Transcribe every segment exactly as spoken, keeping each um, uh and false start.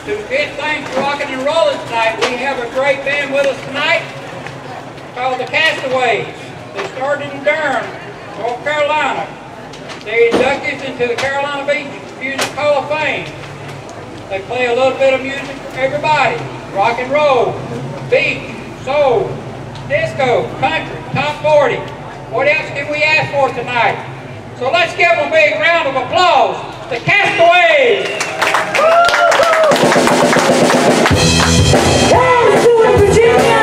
To get things rocking and rolling tonight, we have a great band with us tonight called the Castaways. They started in Durham, North Carolina. They're inductees into the Carolina Beach Music Hall of Fame. They play a little bit of music for everybody. Rock and roll, beat, soul, disco, country, top forty. What else can we ask for tonight? So let's give them a big round of applause. The Castaways! Hey, do it, Virginia!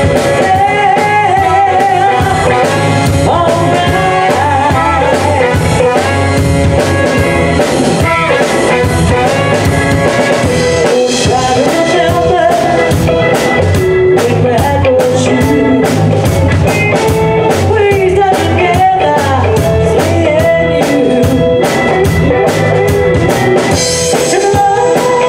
Yeah. All right. Try to remember when we had no shoes. We stuck together, me and you. Took a long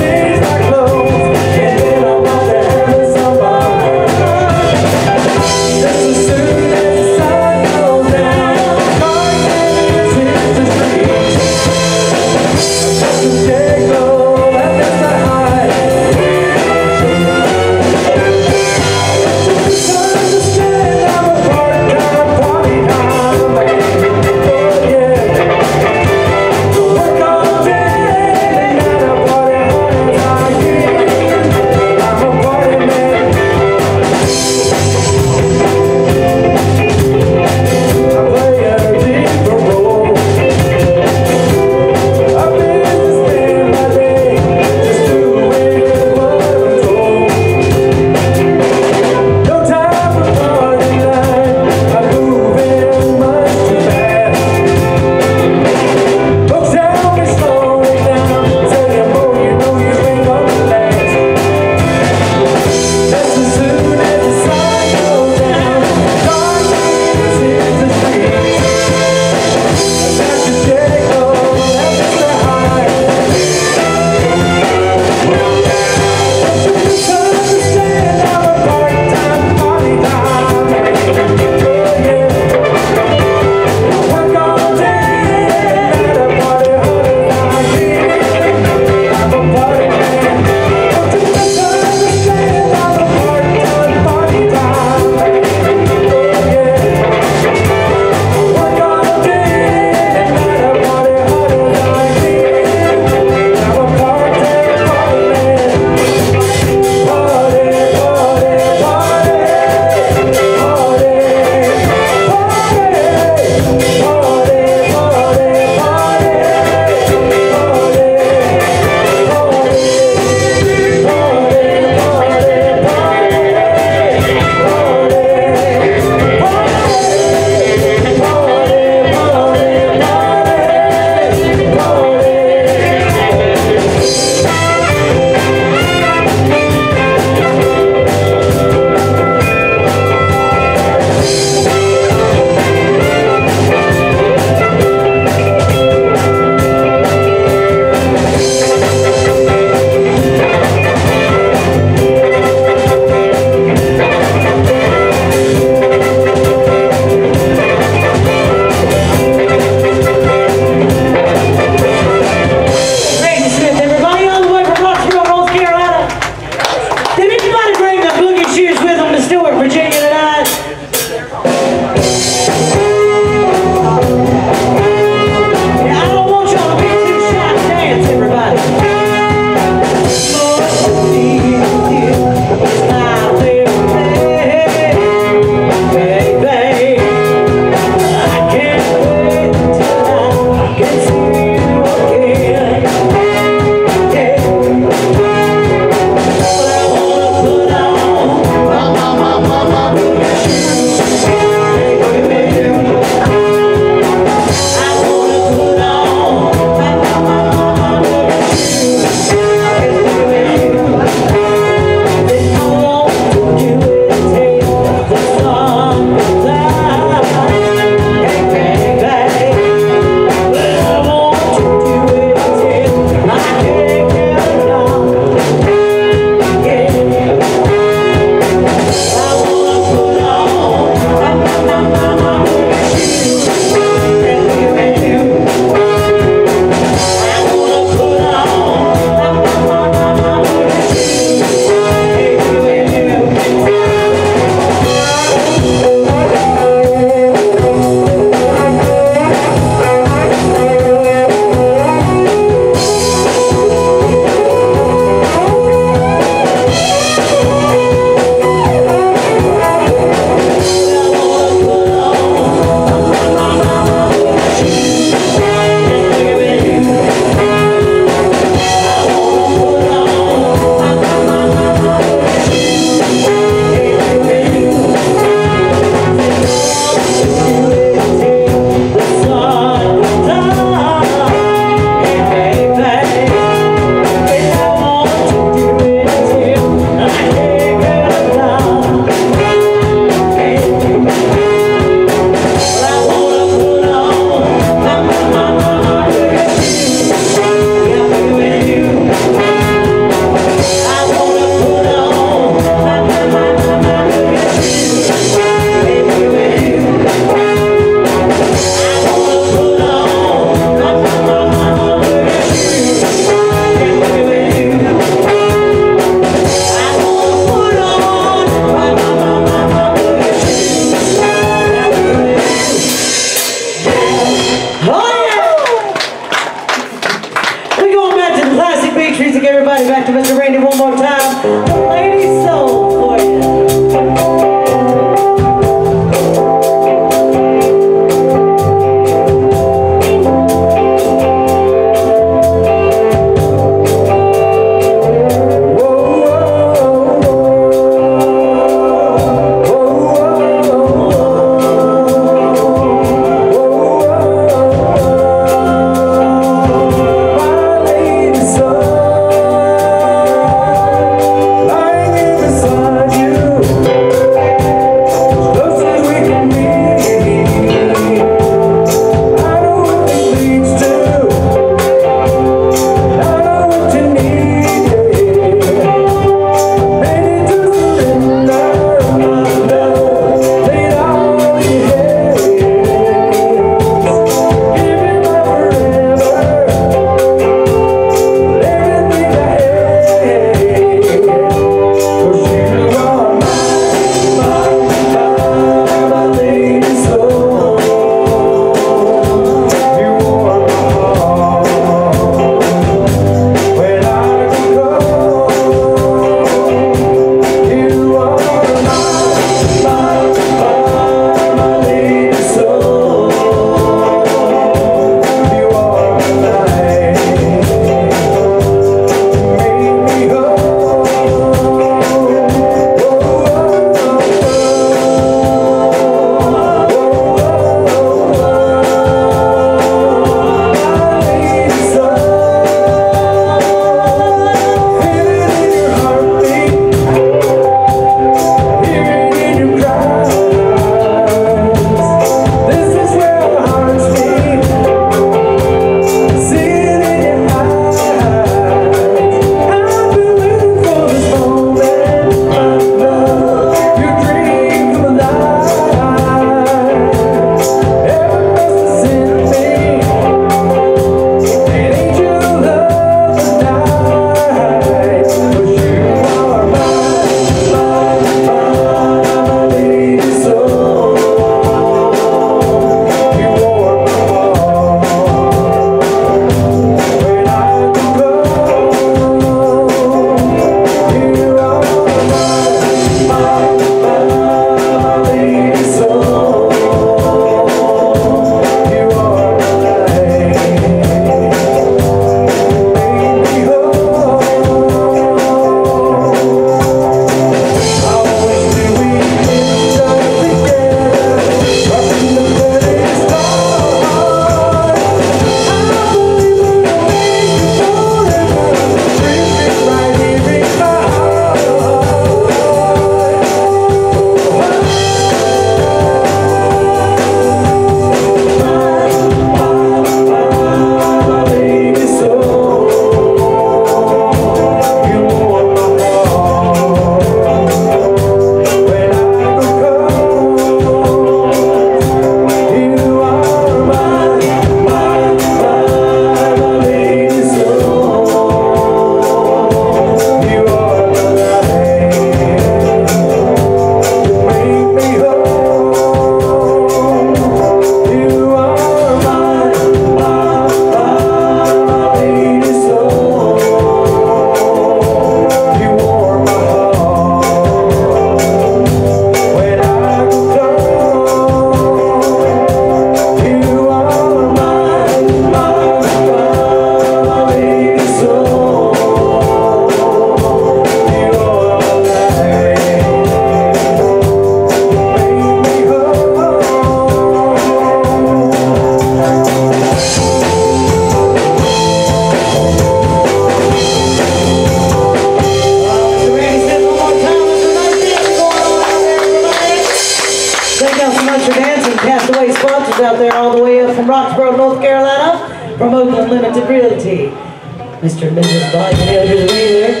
Country Dancing Castaway sponsors out there all the way up from Roxborough, North Carolina, from Oakland Limited Realty. Mister and Missus Biden Elder Wheeler.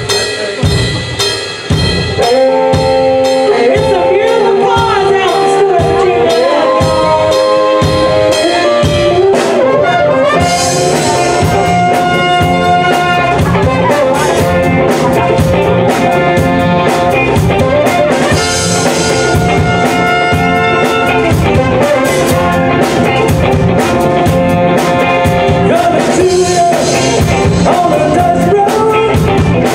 It's a beautiful pause out in Stuart, Virginia. On the dust road,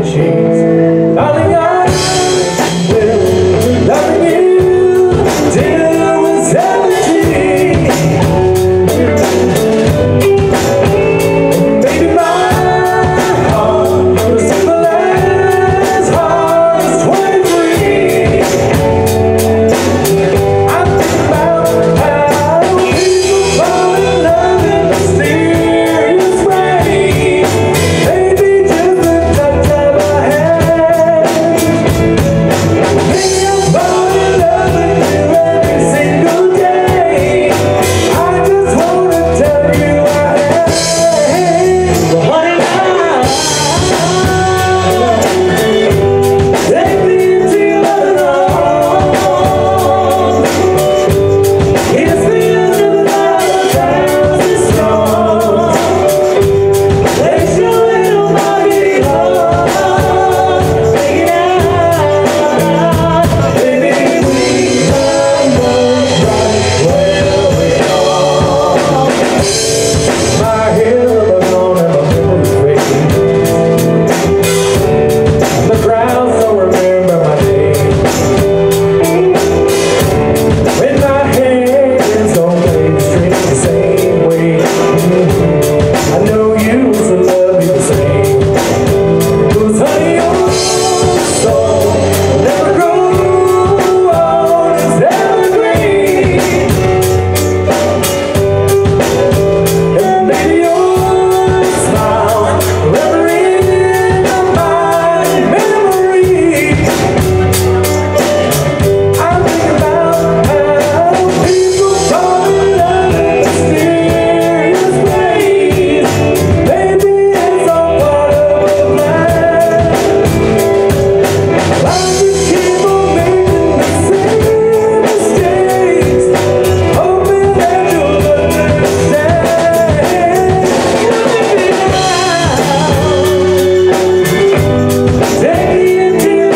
sheets. Darling, I will love you till we're seventeen. Baby, my heart was simple as hard as twenty-three. I think about how people fall in love in mysterious ways. Maybe just the touch of a hand. Maybe I'm falling in love with you every single day. I just wanna tell you I am. Well, honey, now, take me into your loving arms. Kiss me under the light of a thousand stars. Place your little body hard. Take it out. Baby, we find love right where we are. My hill alone and my memories fade. The crowds don't remember my name. When my hands don't play the strings the same way, I know you used to love me the same. 'Cause honey, your soul will never grow old, it's evergreen. And baby, your smile forever in my memory. I think about how people fall in love in mysterious ways. Maybe it's all part of a plan. I just keep on making the same mistakes, hoping that you'll understand. Take me into your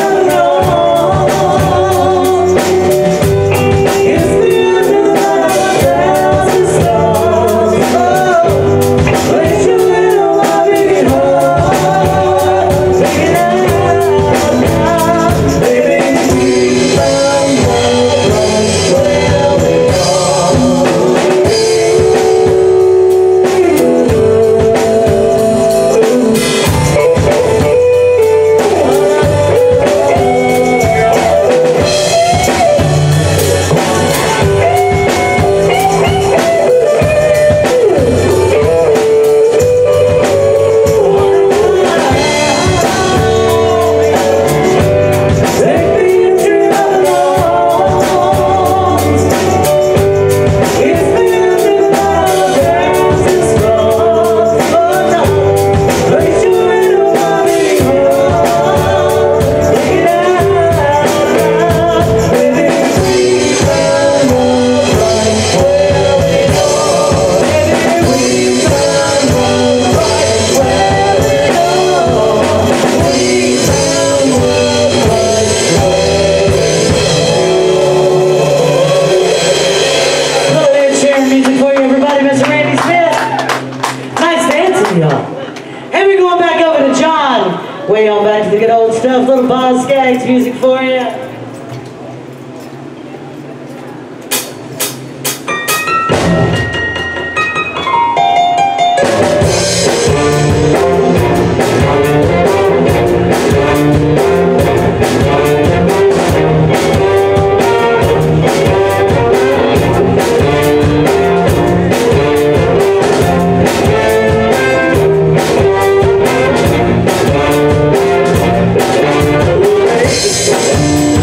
arms. Kiss me under the light of a thousand stars. Place your little body hard. Take it out now. Baby, we found love right where we Take me into your arms. Kiss me under the light of a thousand stars. Place your little body hard. Take it out now. Baby, we found love right where we are. Baby, we found love right where we are. We found love right Little Ed Sheeran music for you, everybody. Mister Randy Smith. Nice dancing, y'all. And we're going back over to John. Way on back to the good old stuff. Little Boz Skaggs music for you. Thank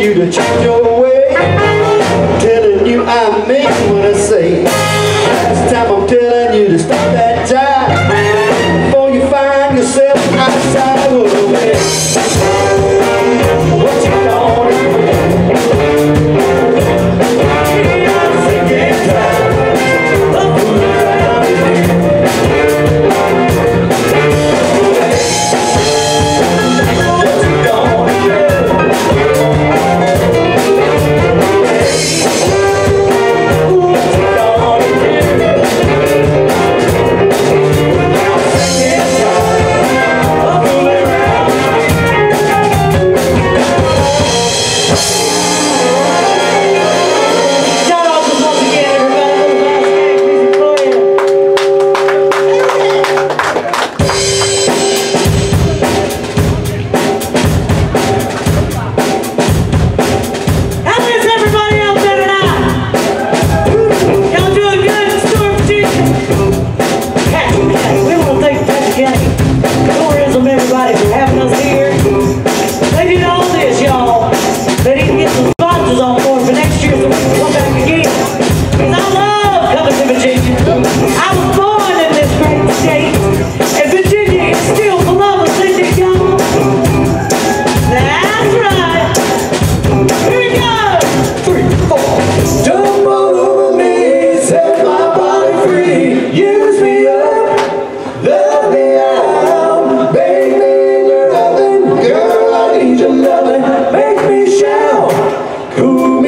you to change your way. I'm telling you I mean what I say. Last time I'm telling you to stop that time before you find yourself outside of the way. What you gonna do? I'm sick and tired of fooling around with you. Everybody for having us here. They did all this, y'all. They didn't get some sponsors on board for next year, so we can come back again. Because I love coming to Virginia. I was born in this great state, and Virginia is still beloved, isn't it, y'all? That's right. Here we go. Three, four. Jump all over me, set my body free. Use me up, love me out, bake me in your oven. Girl, I need your loving. Make me shout, cool.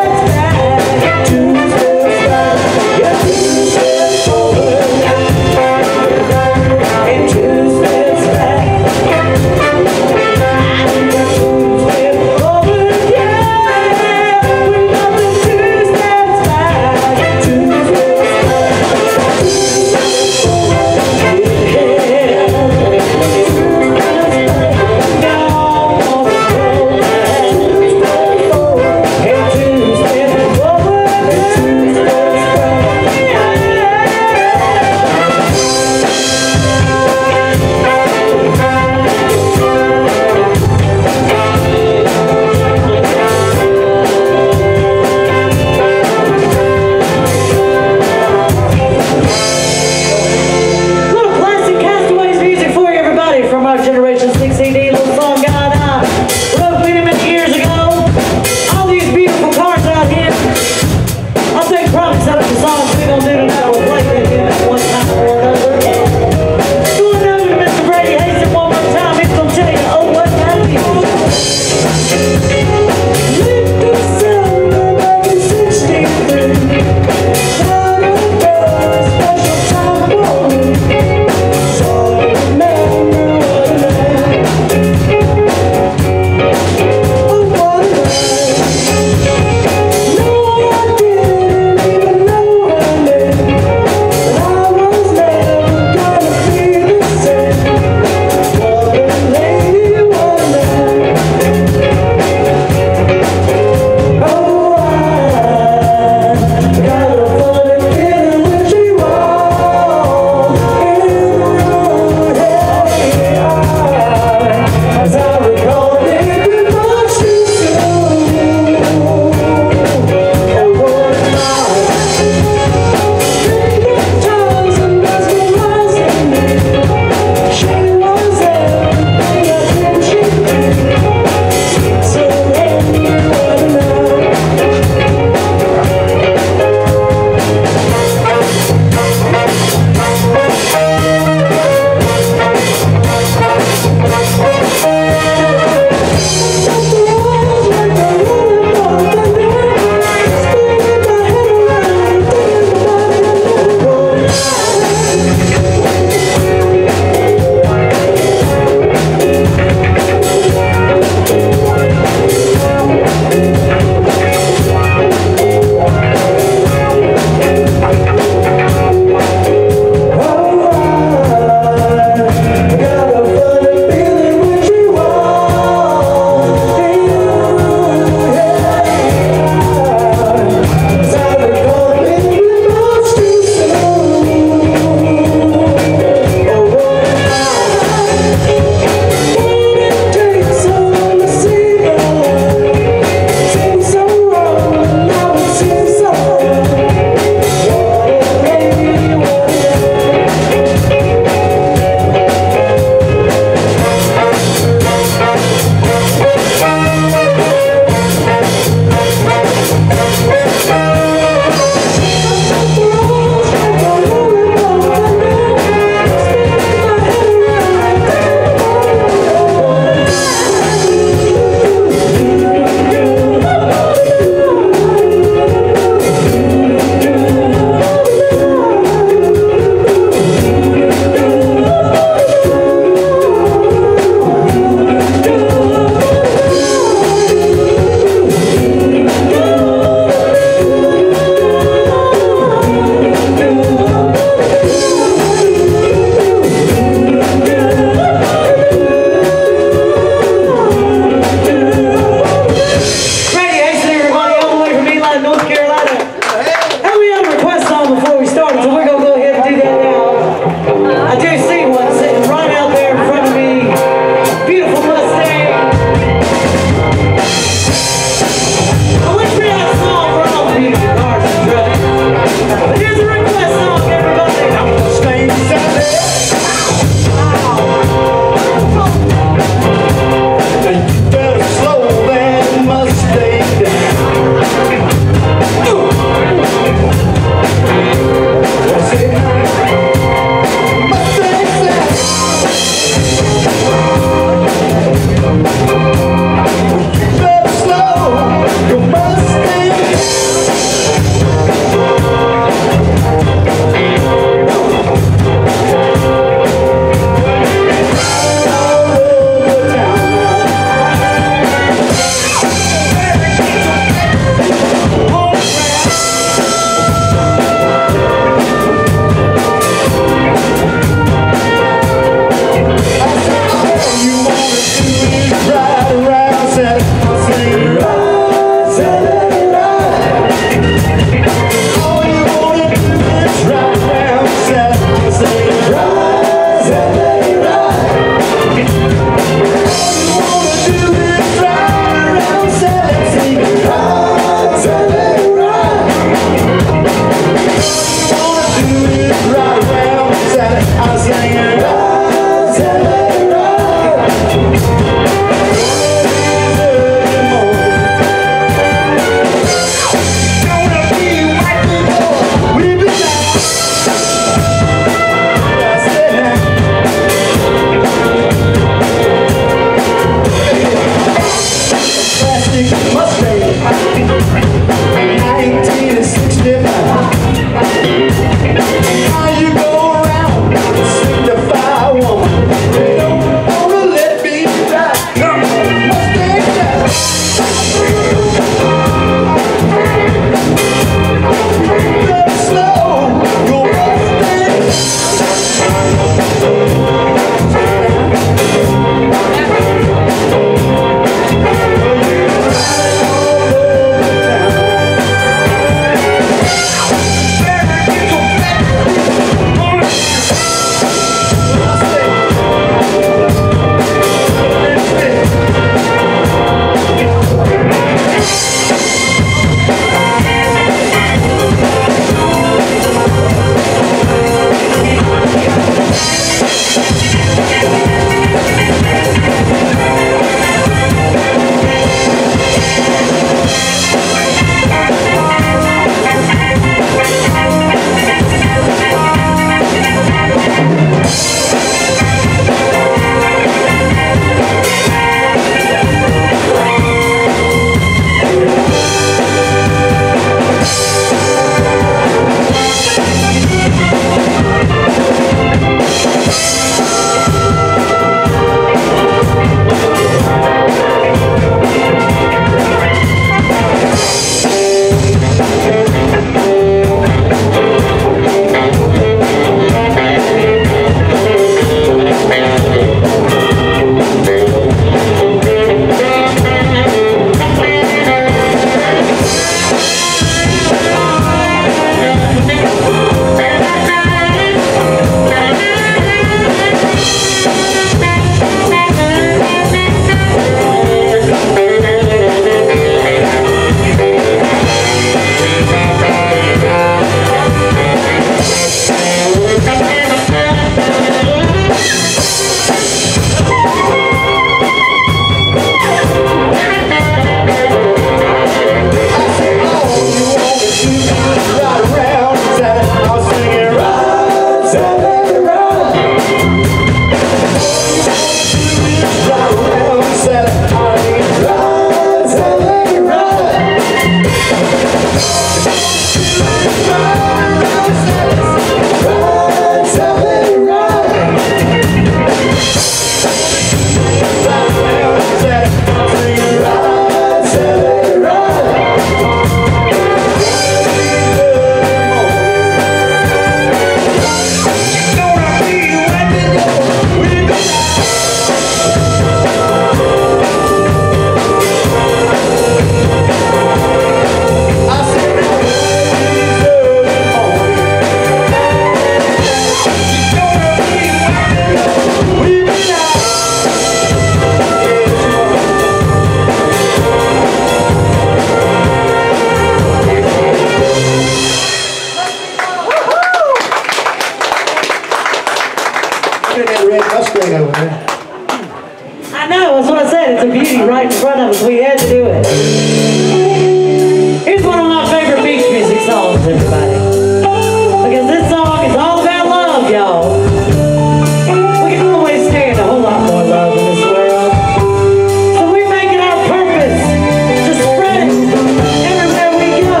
do it. Here's one of my favorite beach music songs, everybody. Because this song is all about love, y'all. We can always stand a whole lot more love in this world. So we make it our purpose to spread it everywhere we go.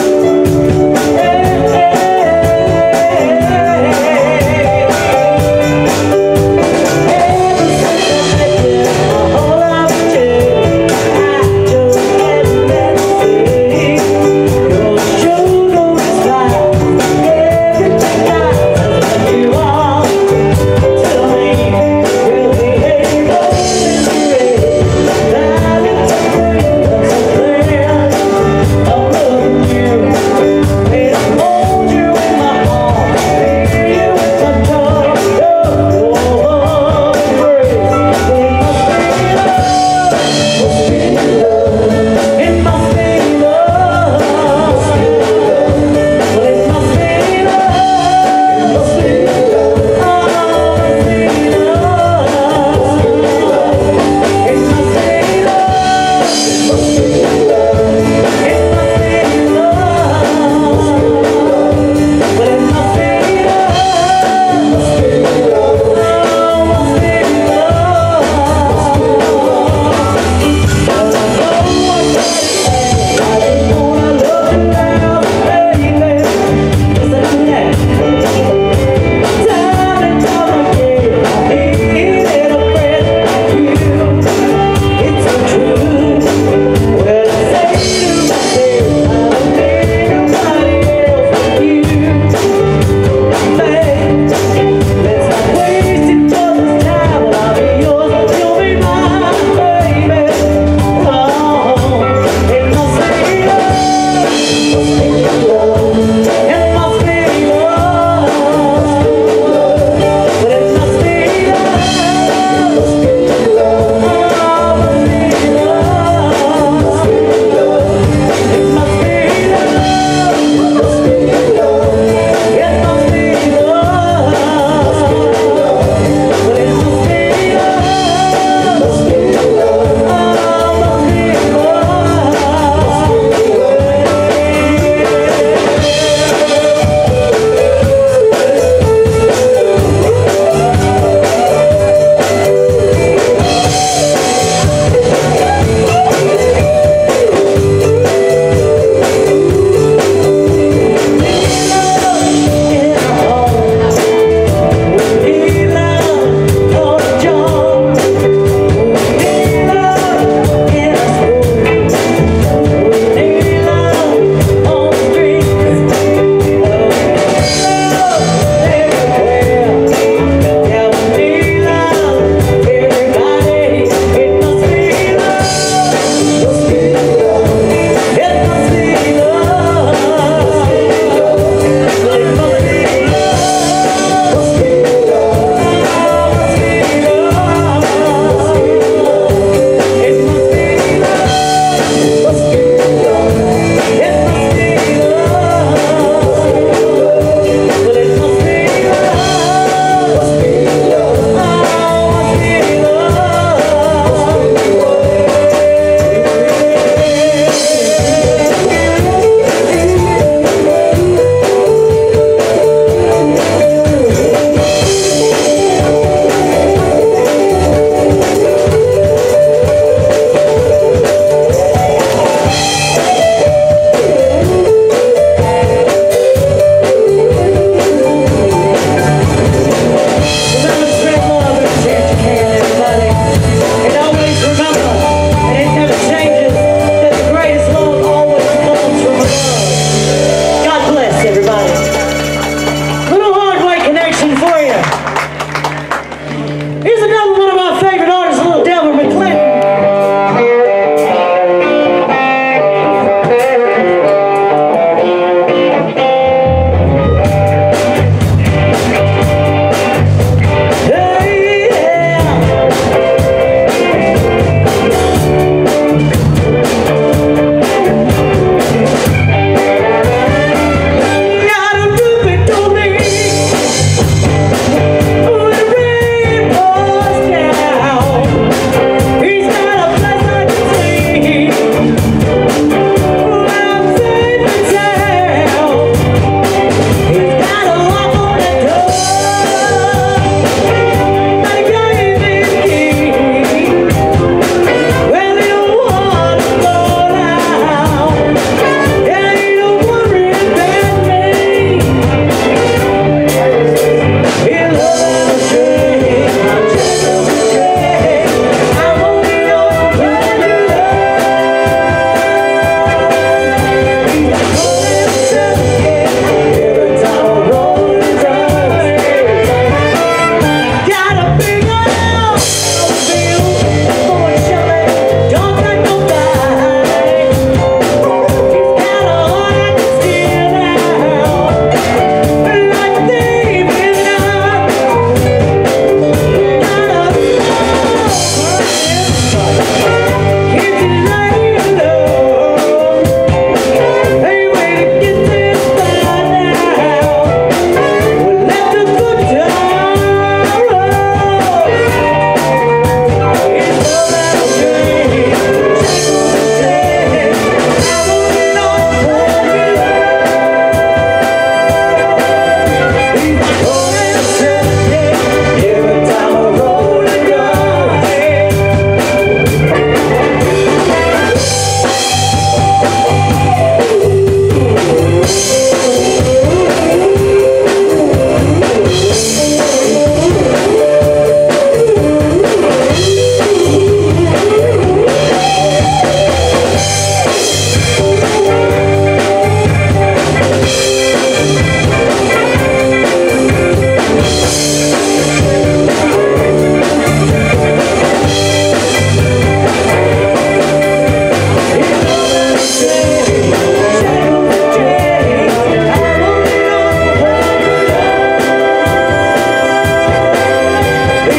Hey,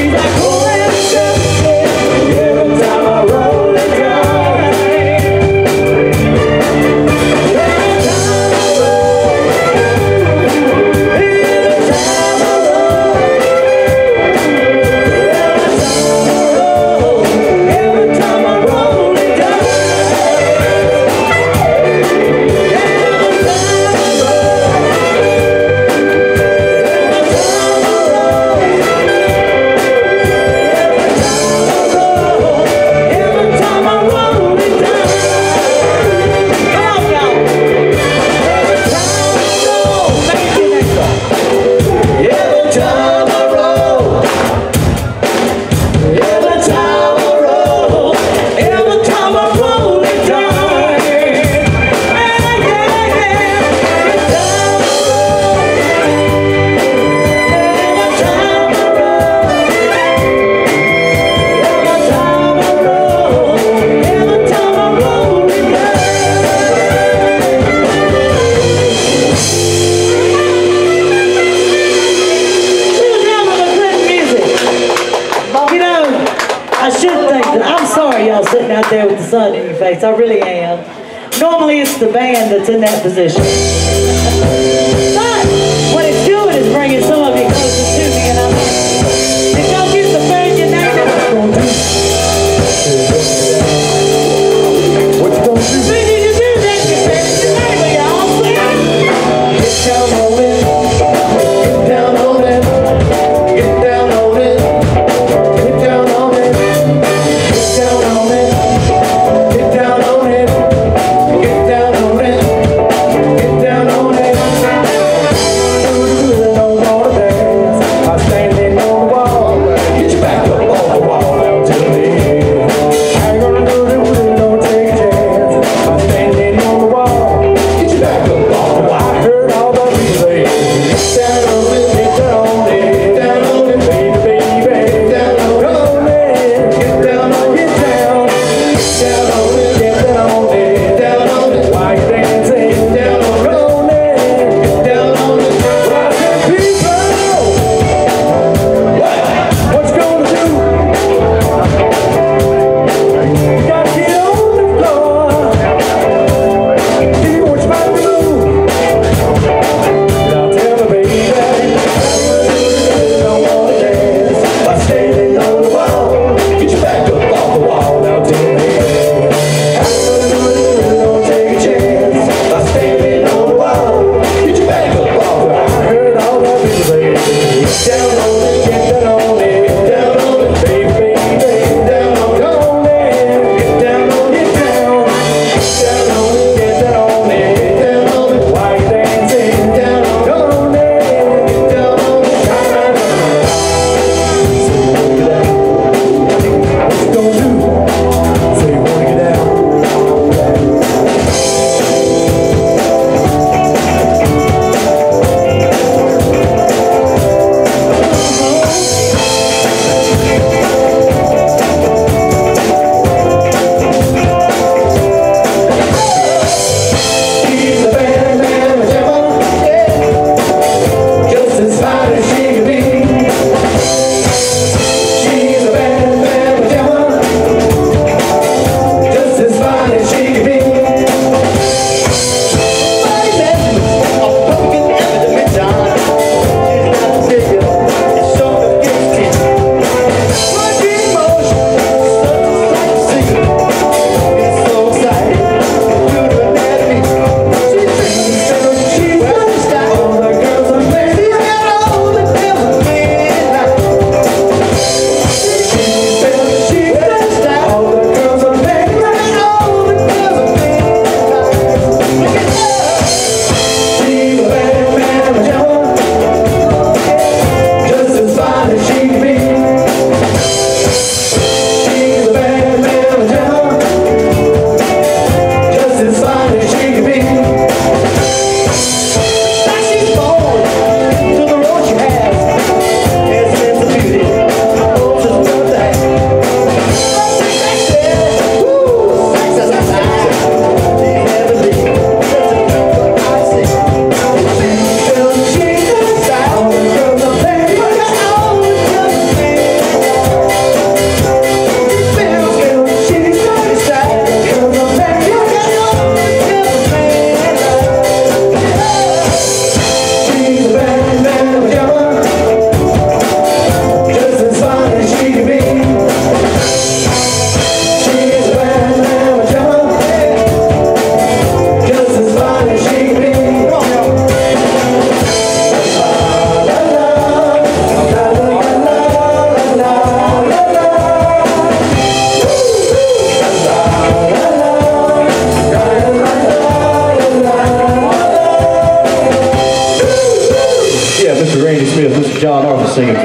He's like, oh, and just every time I roll it down. Every time I roll, every time I roll, every time I roll it down. Sitting out there with the sun in your face, I really am. Normally it's the band that's in that position. But what it's doing is bringing some of you closer to me, and I'm like, if y'all get the band your name, what you gonna do? What you gonna do? When did you do that? You said your name, y'all. Get down on it, get down on it, get down on it, get down on it, get down on it. Get down on it, get down on it, get down on it.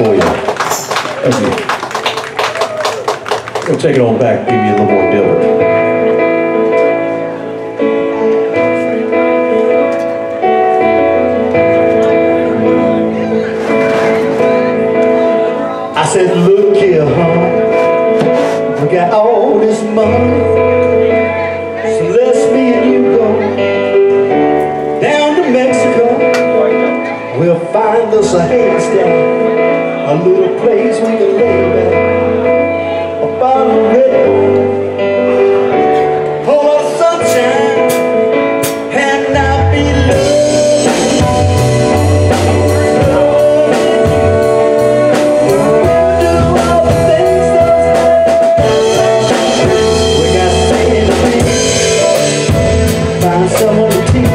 for you. Thank you. We'll take it on back, give you a little more Dillard. I said, look here, huh? We got all this money, so let's me and you go down to Mexico. We'll find us a haystack, a little place we can lay back, a bottle of red wine, whole lot of sunshine, and I'll be loved. Someone to teach,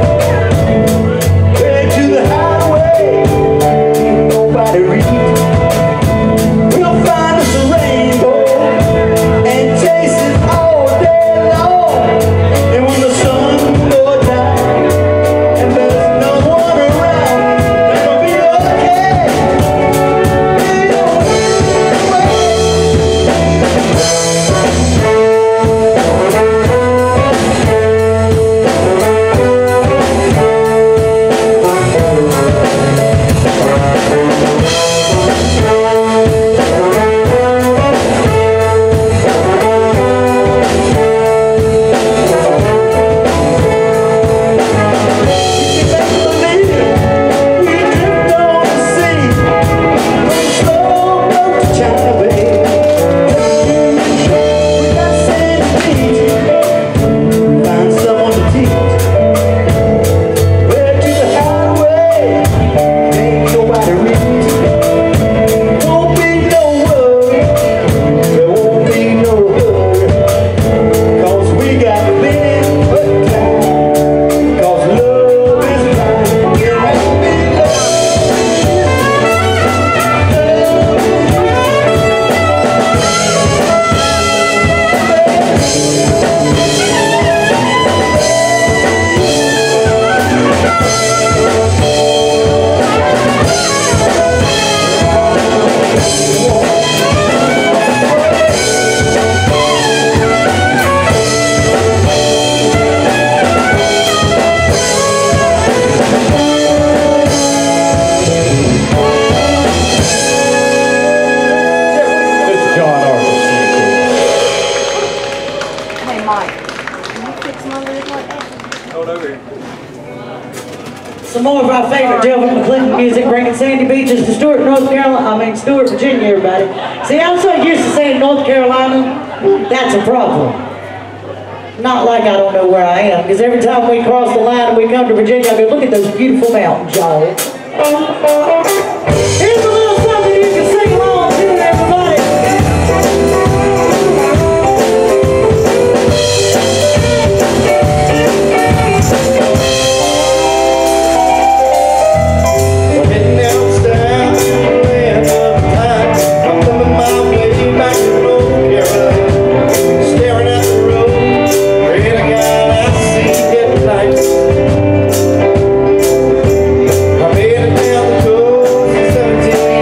head to the highway, nobody reads. We'll find us a rainbow and chase it all day long. And when the sun goes down and there's no one around, that'll be okay. Some more of our favorite Delvin McClinton music, bringing Sandy Beaches to Stuart, North Carolina. I mean, Stuart, Virginia, everybody. See, I'm so used to saying North Carolina, that's a problem. Not like I don't know where I am, because every time we cross the line and we come to Virginia, I go, look at those beautiful mountains, y'all. Here's a little something you can sing along to, everybody. I'm headed down the coast, seventeen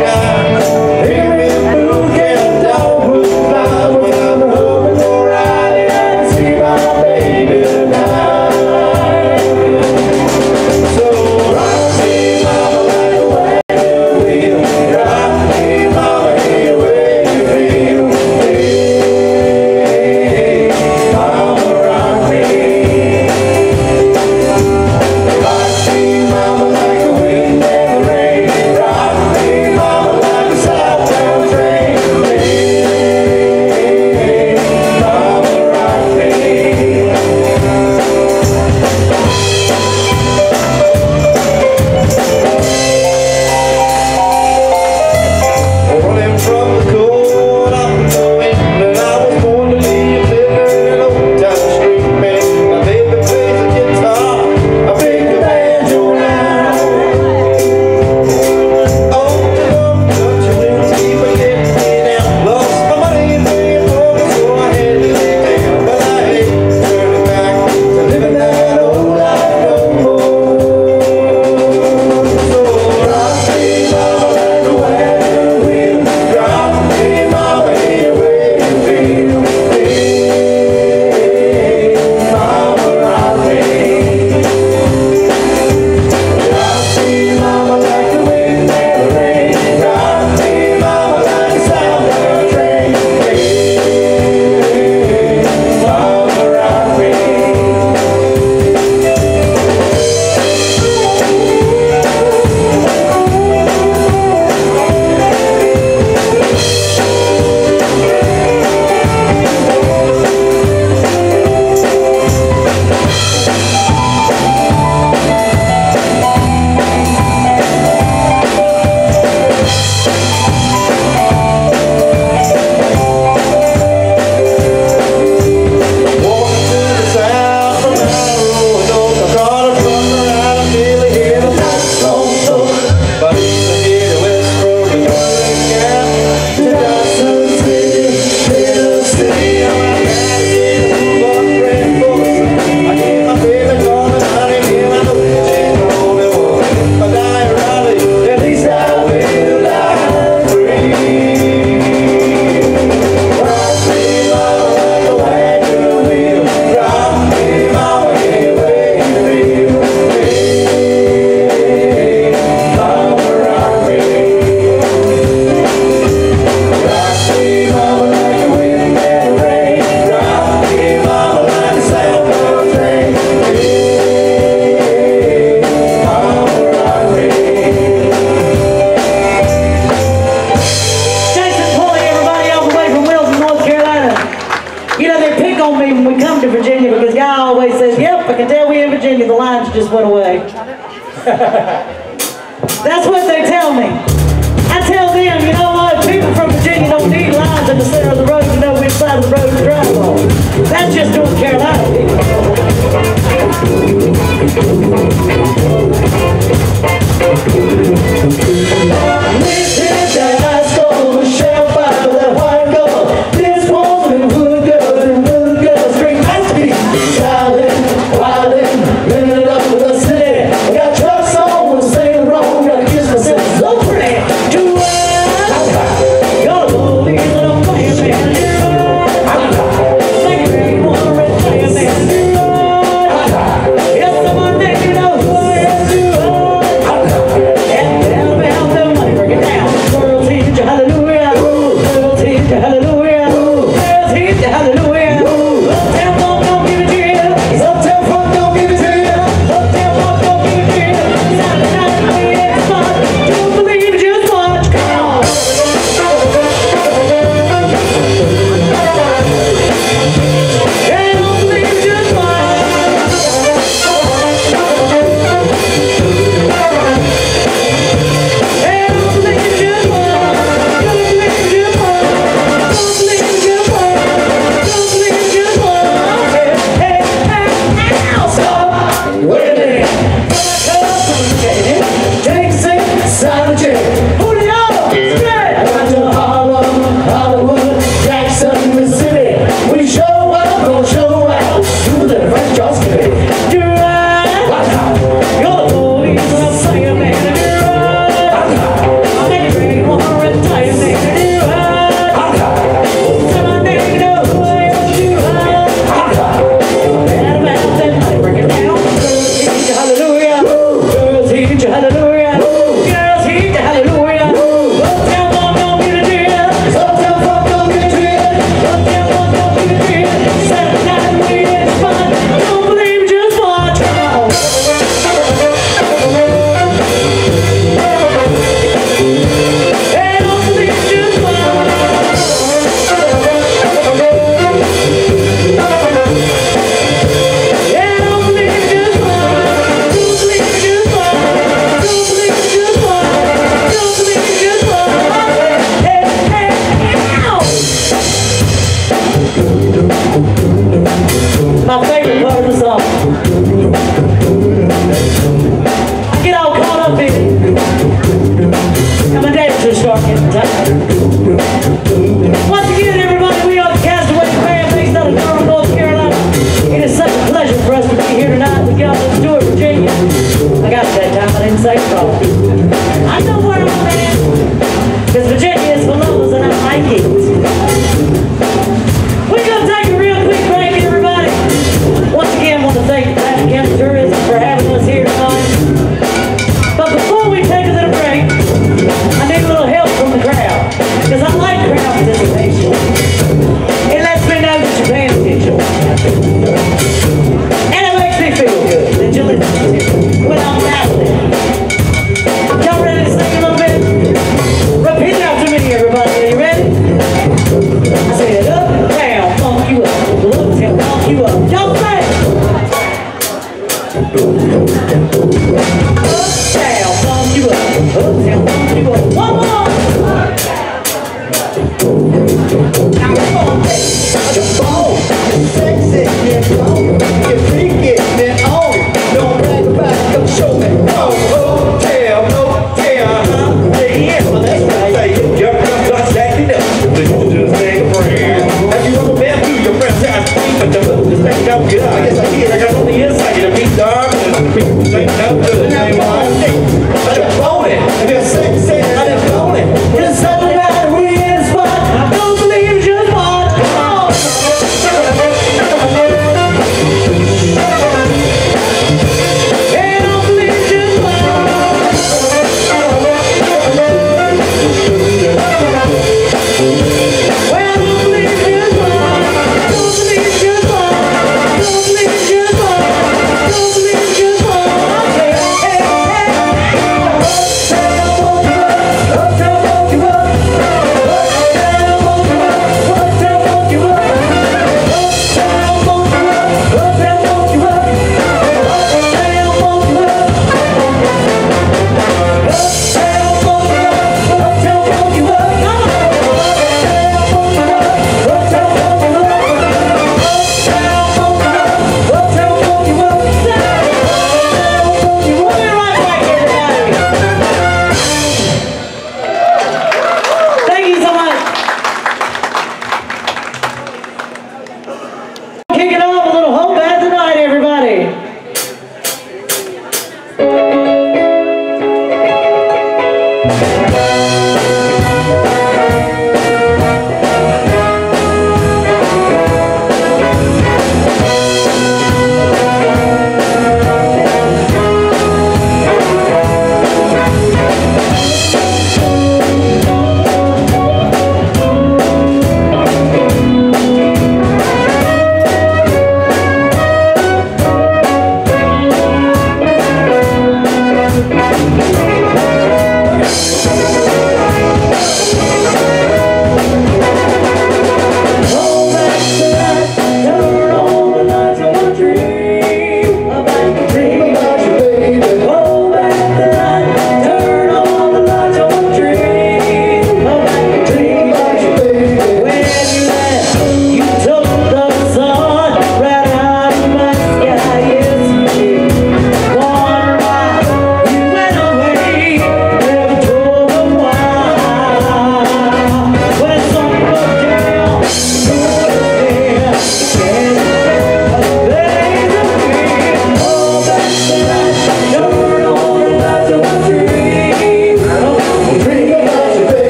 I can tell we in Virginia, the lines just went away. That's what they tell me. I tell them, you know what, people from Virginia don't need lines in the center of the road to know which side of the road to drive on. That's just North Carolina people. So pretty.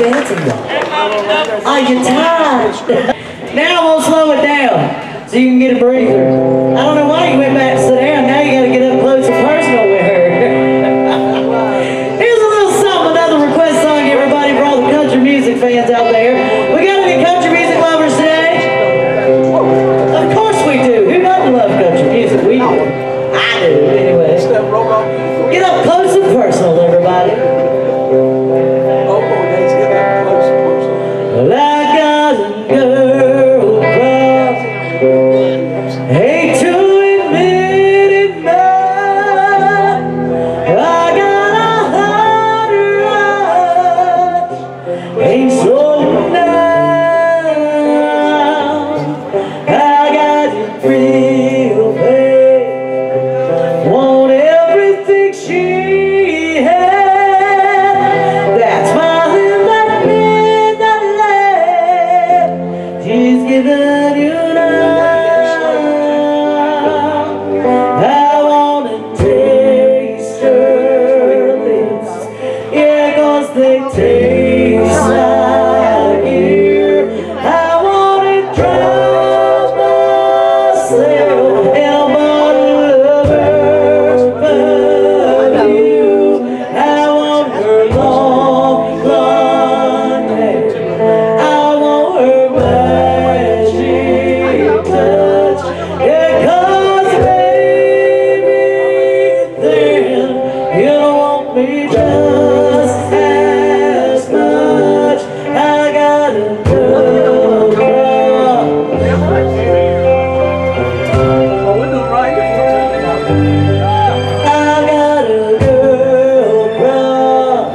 dancing, y'all. Are you tired? Now I'm gonna slow it down so you can get a breather. I don't know why you went back to sit down. Now you gotta get up close and personal with her. Here's a little something, another request song, everybody, for all the country music fans out there. We got any country music lovers today? Of course we do. Who doesn't love country music? We do. I do, anyway. Get up close and personal, everybody. Well, I got a girl crush. Hate to admit it, but I got a heart rush. Ain't slowing down. I got it real bad. Want everything she had. That's smiling like midnight light. She's giving you now. I wanna taste her lips. Yeah, 'cause they taste like you. I wanna drown myself in a bottle of her perfume. I want her long blonde hair. I want her magic touch. Yeah, 'cause baby, then you want me just as much. I got a girl crush. I got a girl crush.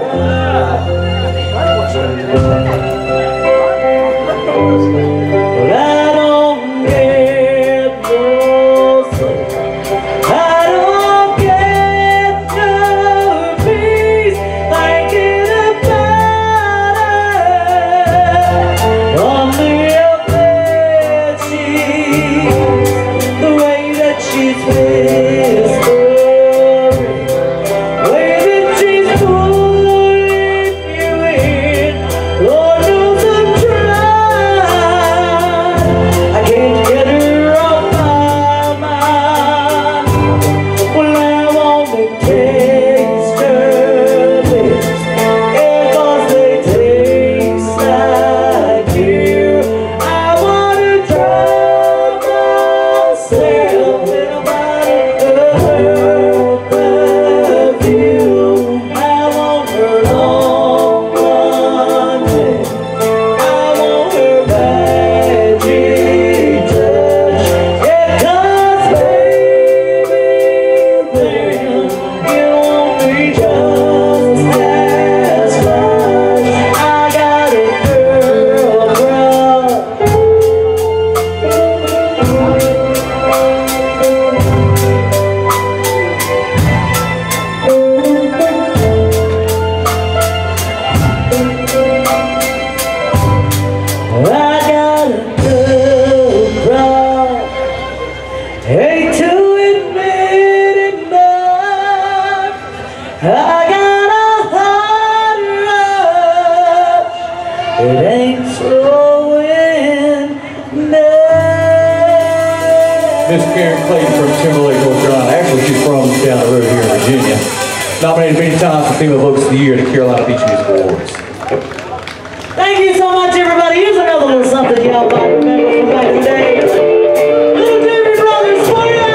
But I don't get no sleep. I don't get no peace thinking about her. On the bed sheets, the way that she's whispering, the way that she's pulling you in. Lord knows I'm trying. I can't get her off my mind. Well, I want to taste her lips. Yeah, 'cause they taste like you. I want to drown myself in a bottle of her perfume. I want her long blonde hair. I want her magic touch. Yeah, 'cause baby, then you want me just as much. I got a girl crush. I got a girl crush. Hate to admit it, but I got a heart rush. It ain't slowing down. Miss Karen Clayton from Timberlake, North Carolina. Actually, she's from down the road here in Virginia. Nominated many times for Female Vocals of the Year at the Carolina Beach Music Awards. Thank you so much, everybody. Here's another little something y'all might remember from back in the day. Little Doobie Brothers for ya!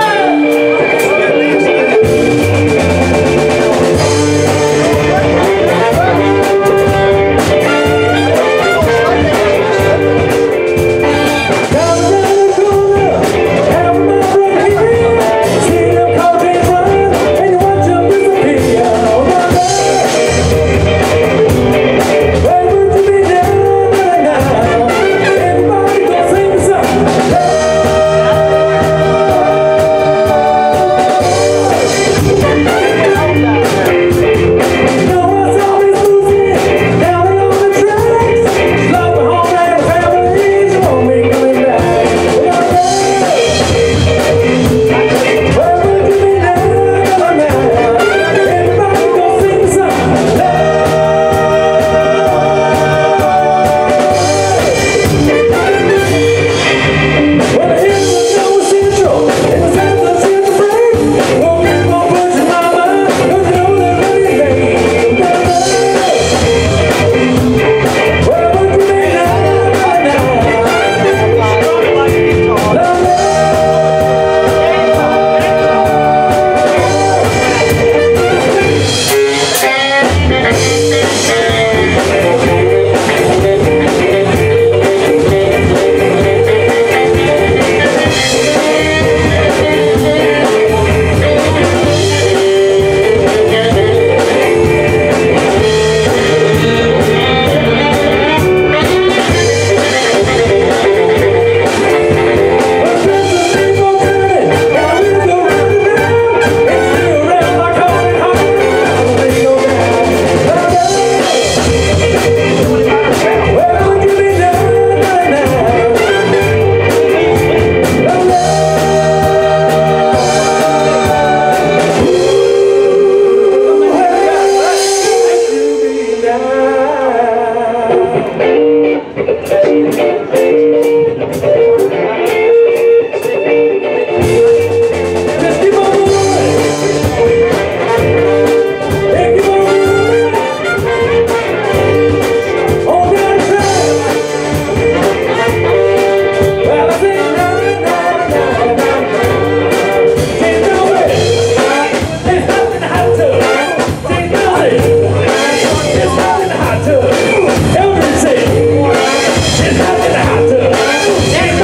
Come down the corner, have my right here. See them coffee run, and you watch them disappear. Oh, my God. Where would you be down right now? Everybody go sing the song. It's not in the hot tub.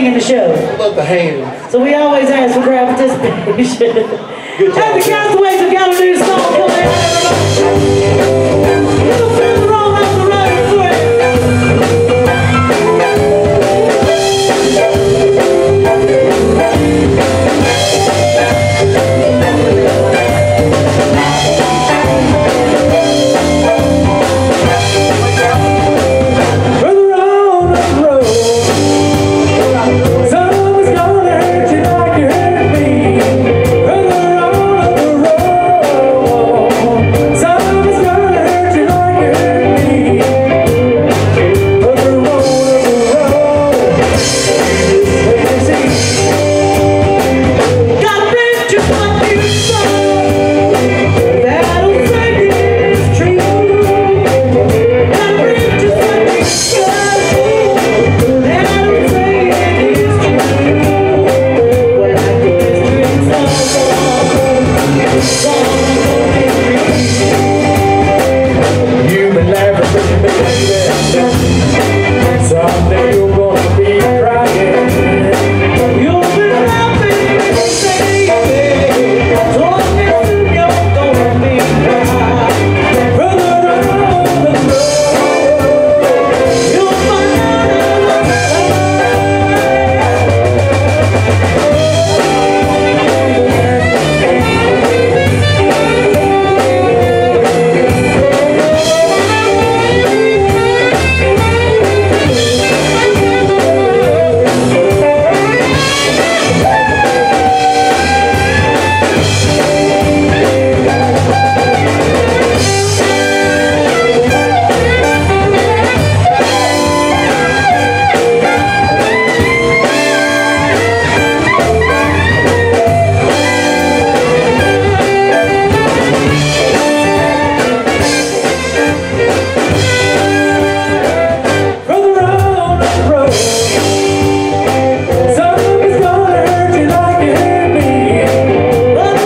singing the show. I love the hands. So we always ask for crowd participation. Good job. And the Castaways have got a new song coming out, everybody. Little further on up the road for you. Further on up the road, someone's gonna hurt you like you hurt me. Further on up the road, someone's gonna hurt you like you hurt me. Further on up the road, wait and see. Gotta bring just what you saw. That'll say it's true. Gotta bring just what you saw. That'll say it is true. When I go through You've been laughing, baby. Someday you're gonna be crying. you'll be laughing and saying, don't listen, you're gonna be crying. Further on the road, You'll find out further on the road, someone's gonna hurt you like you hurt me.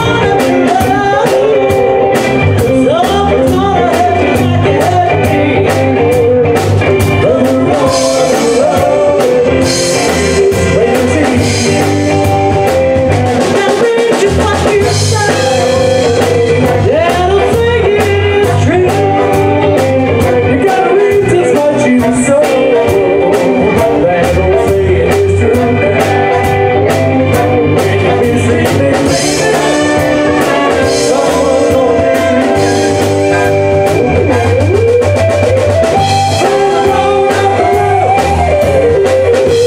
Wait and see. You gotta read just what you sow. That'll say it is true. When you be sleeping, someone's gonna hurt you. Further on up the road,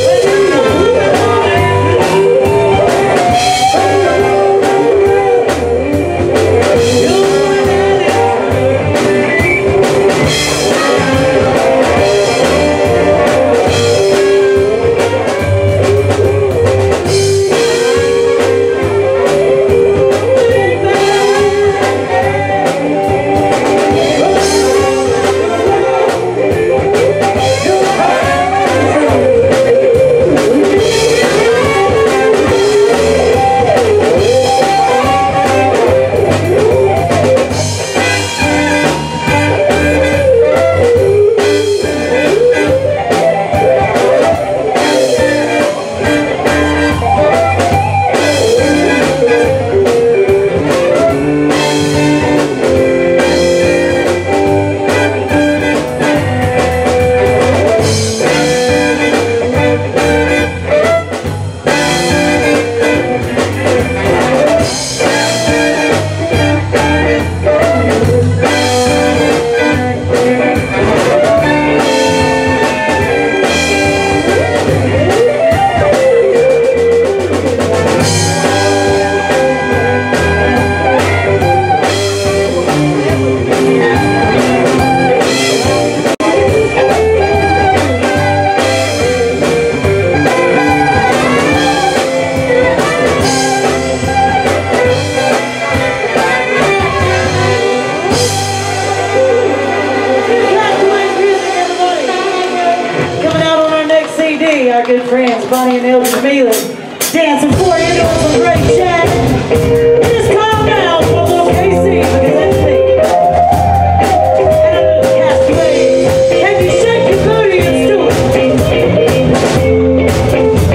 our good friends Bonnie and Eldridge Mealing dancing for you, doing some great chat. Just calm down for a little K C because that's me. And a little Castaways. Can you shake your booty and do it?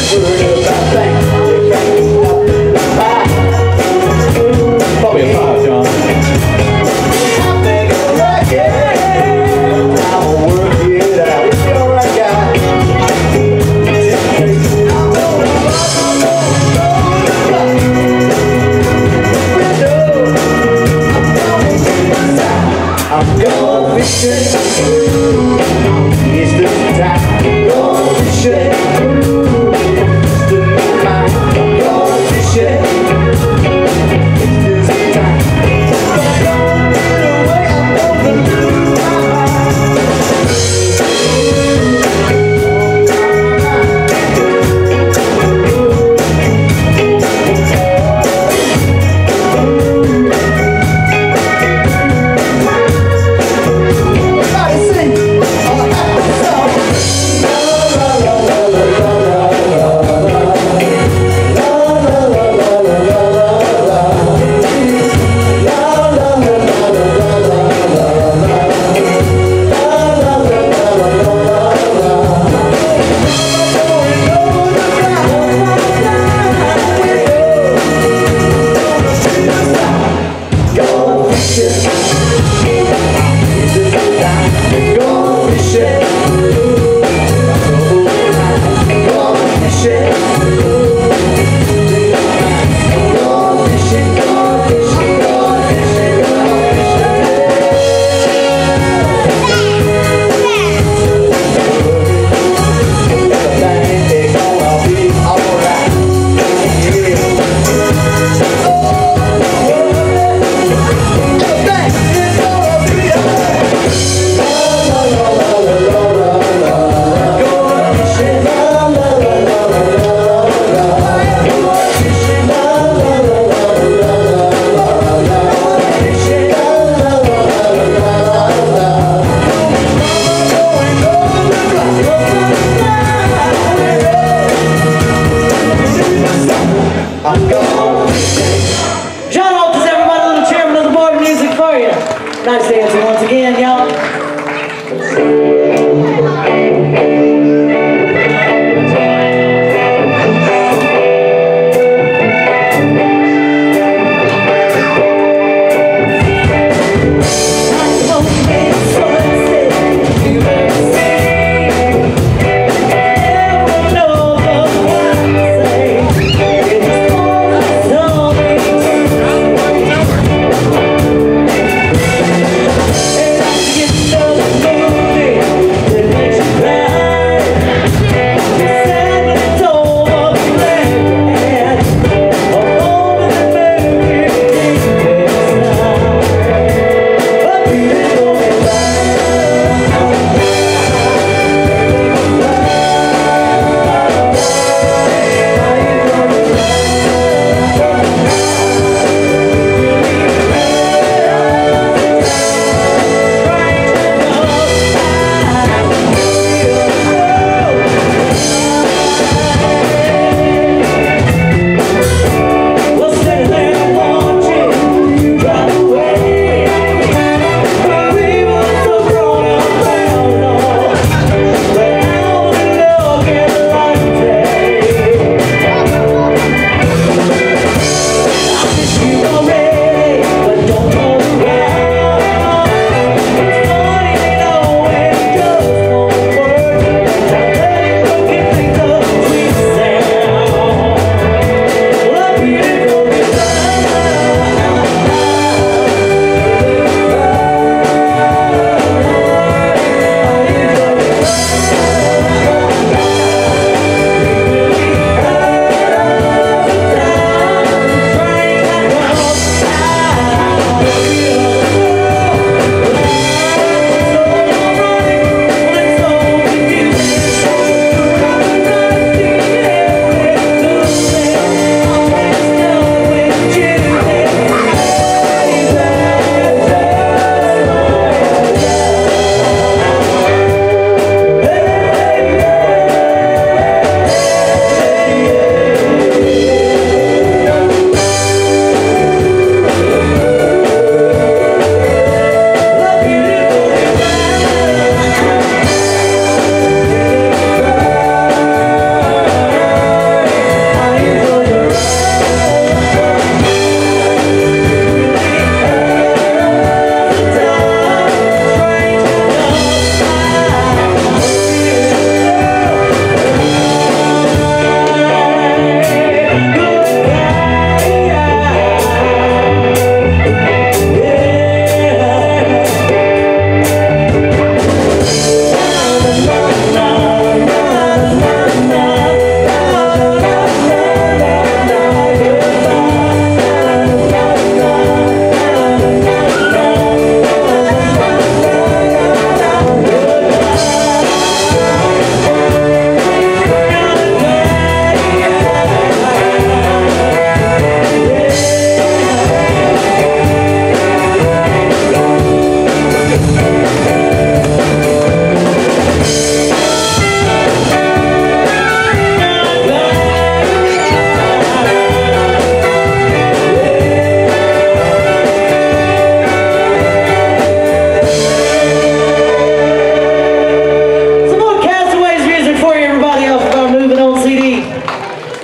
Probably a five, John. I'm going fishing. It's the time. Going fishing. It's the time. I'm going fishing. It's the time. I'm going away. I'm going to lose my John Holt is everybody, little chairman of the board of music for you. Nice dancing once again, y'all.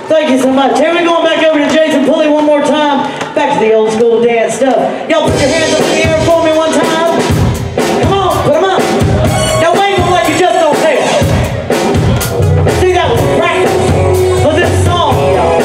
Thank you so much. Here we going back over to Jason Pulley one more time. Back to the old school dance stuff. Y'all put your hands up in the air for me one time. Come on, put them up. Now wave them like you just don't care. See, that was practice for this song, y'all.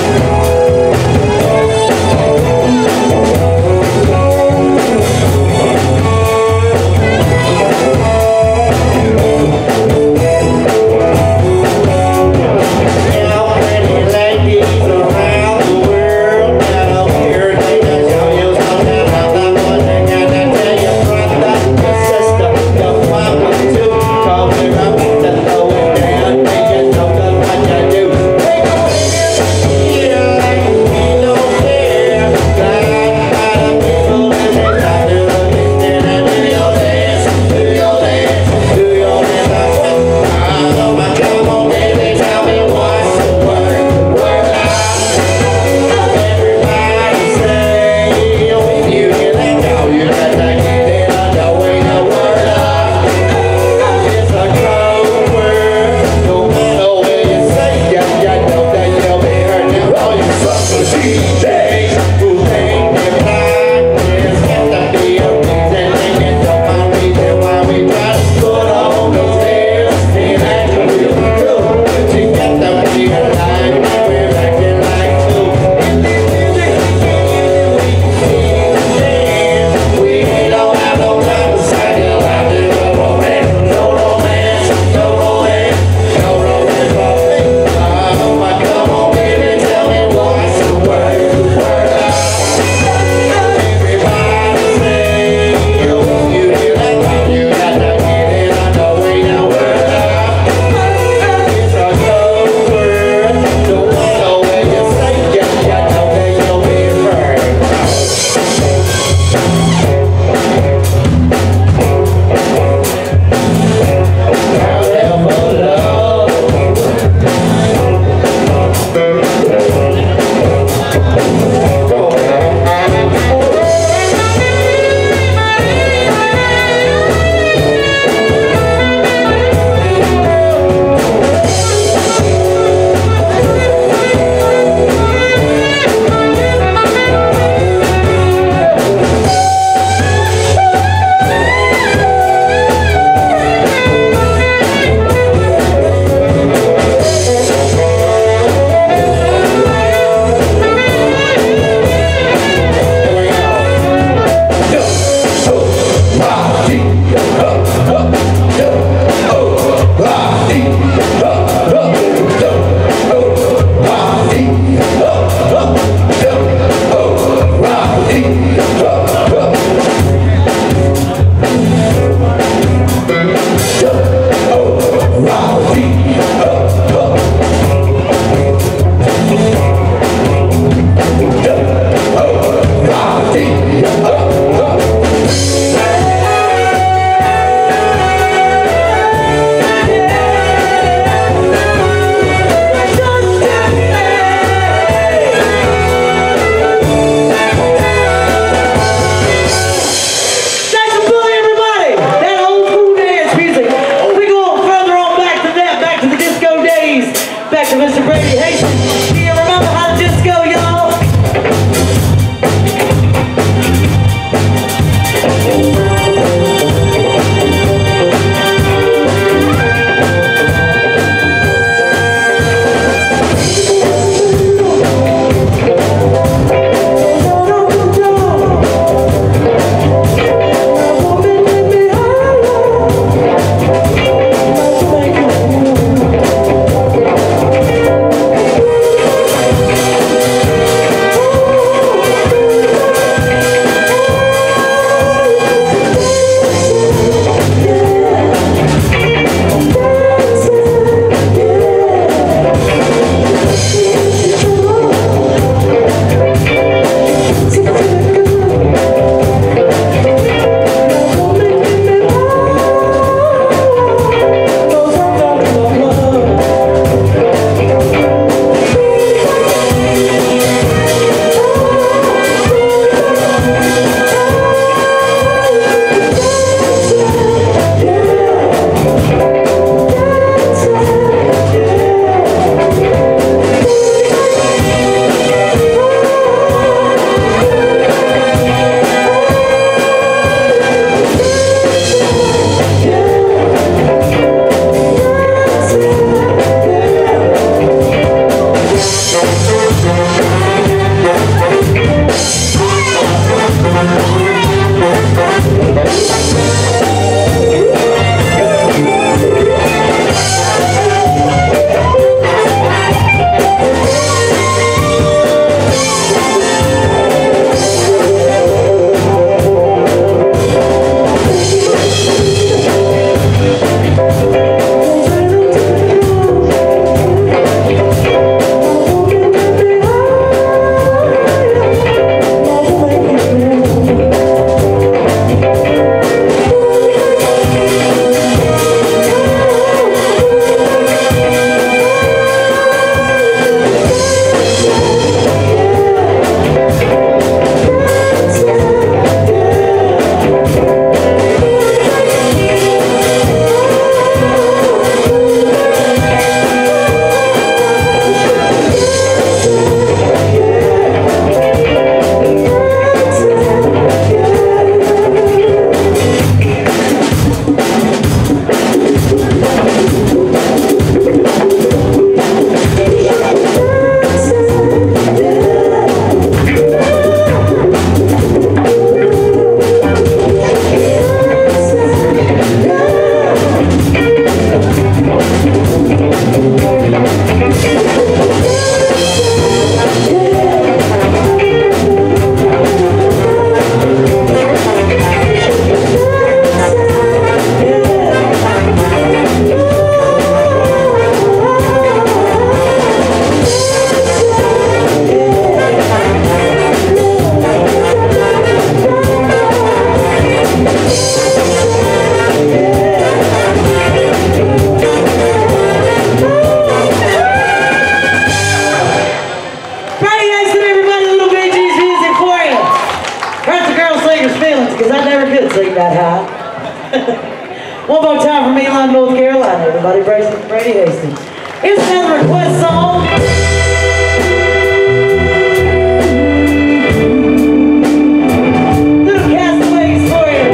Brady Hastings. Here's another request song. Little Castaways for you.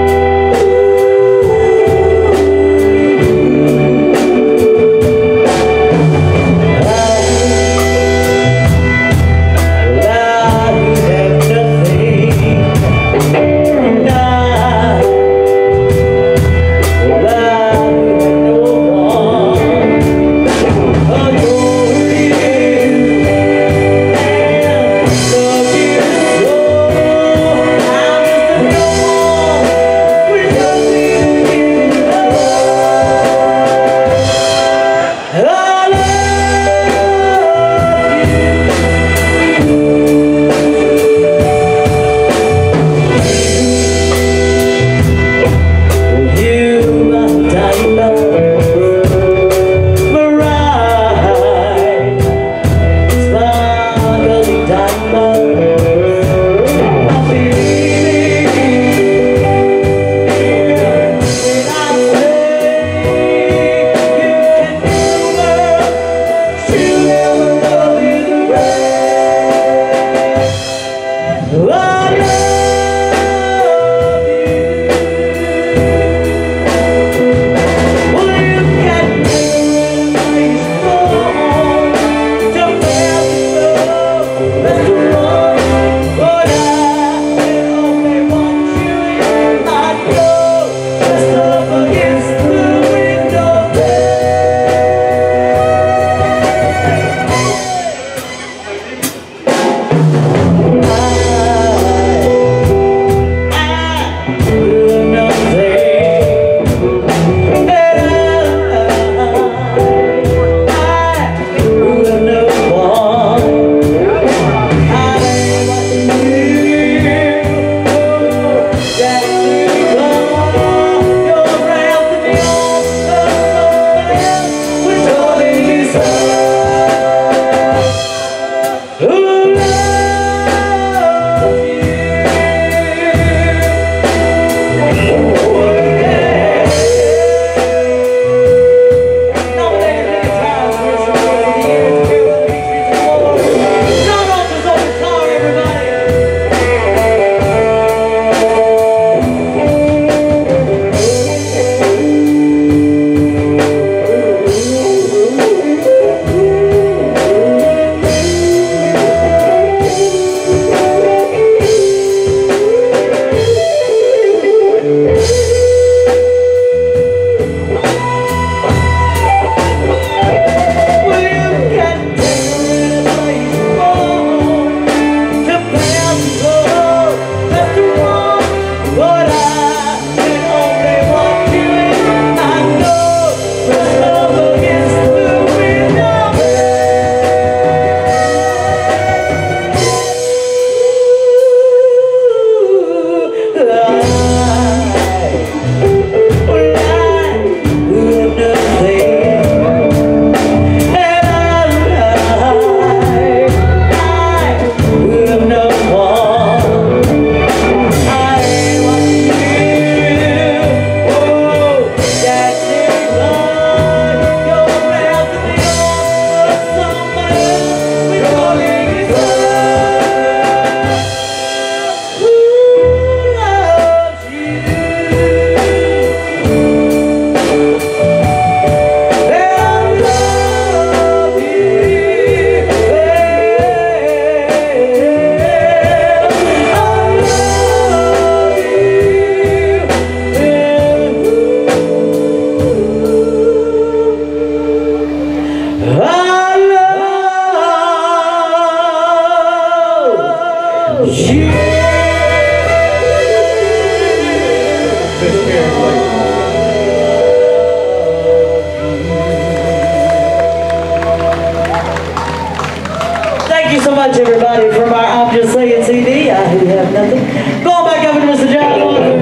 Thank you so much, everybody, from our I'm Just Saying C D. I have nothing. Go on back over to Mister John Walker.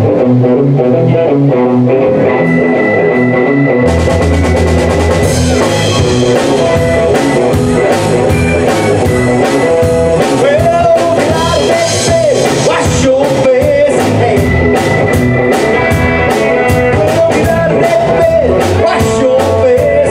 Wash your face, hey. Wash your face.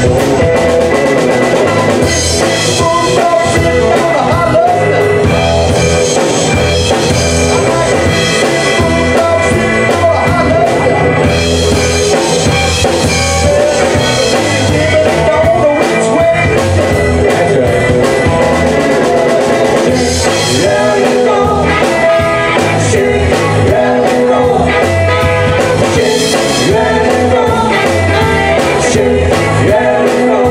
Yeah.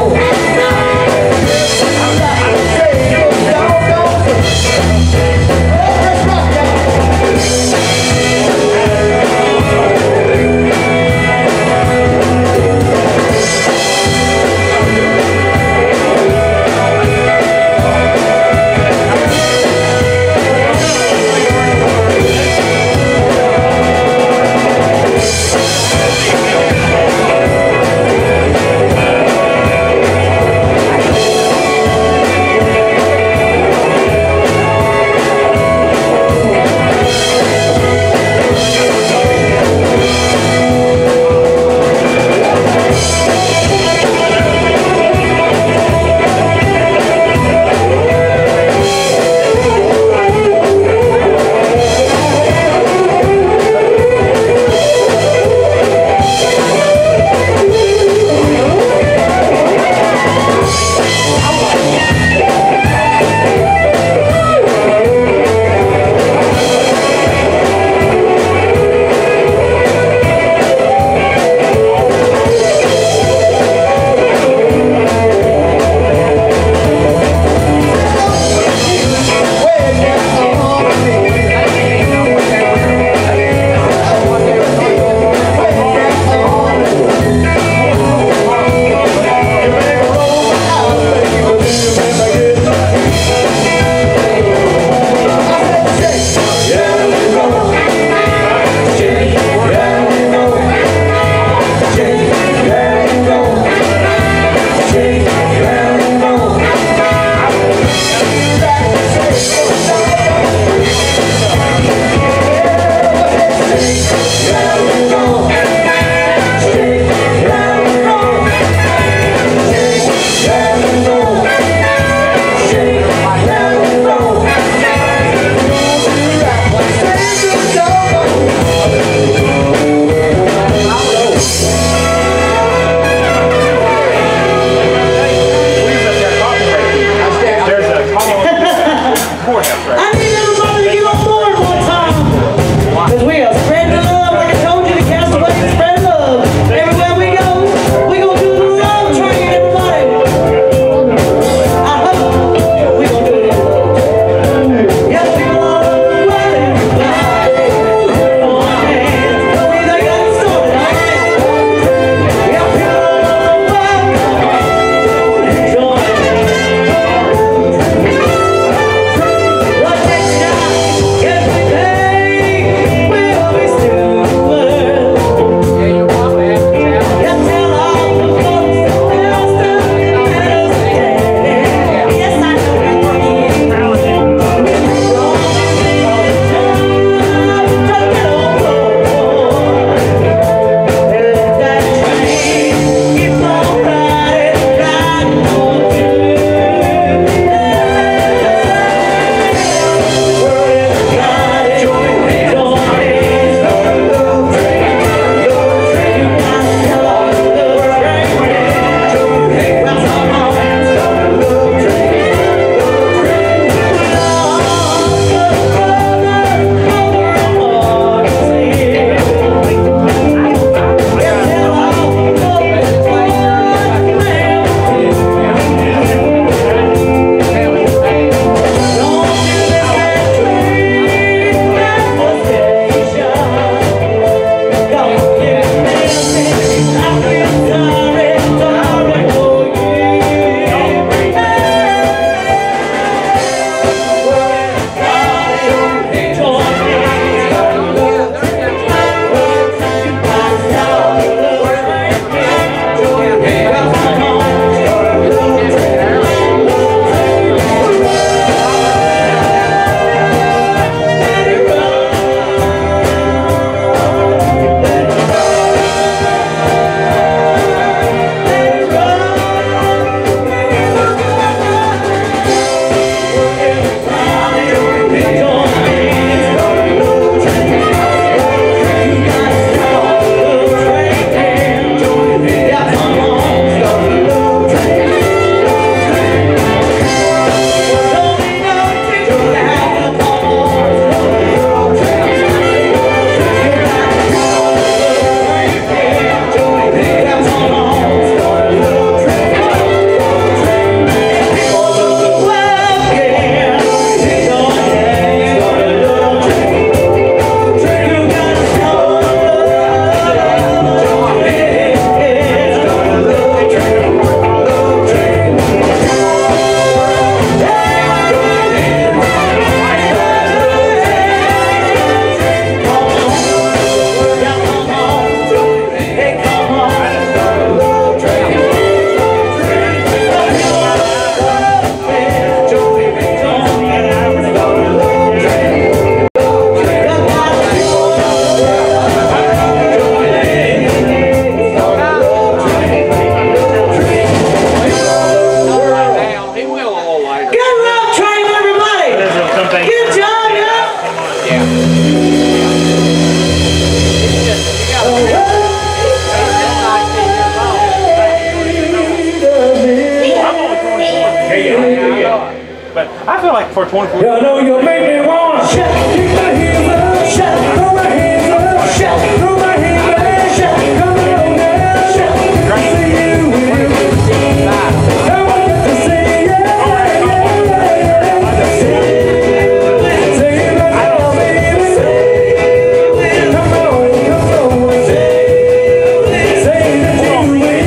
like for twenty-four. Yeah, I know you'll make me wanna shout, kick my heels up, shout, throw my hands up, shout, throw my hands up, shout, come on now, shout, see you will. I want to see you, yeah, yeah, yeah, see you, see you now, baby, come on, come on, say that you will, say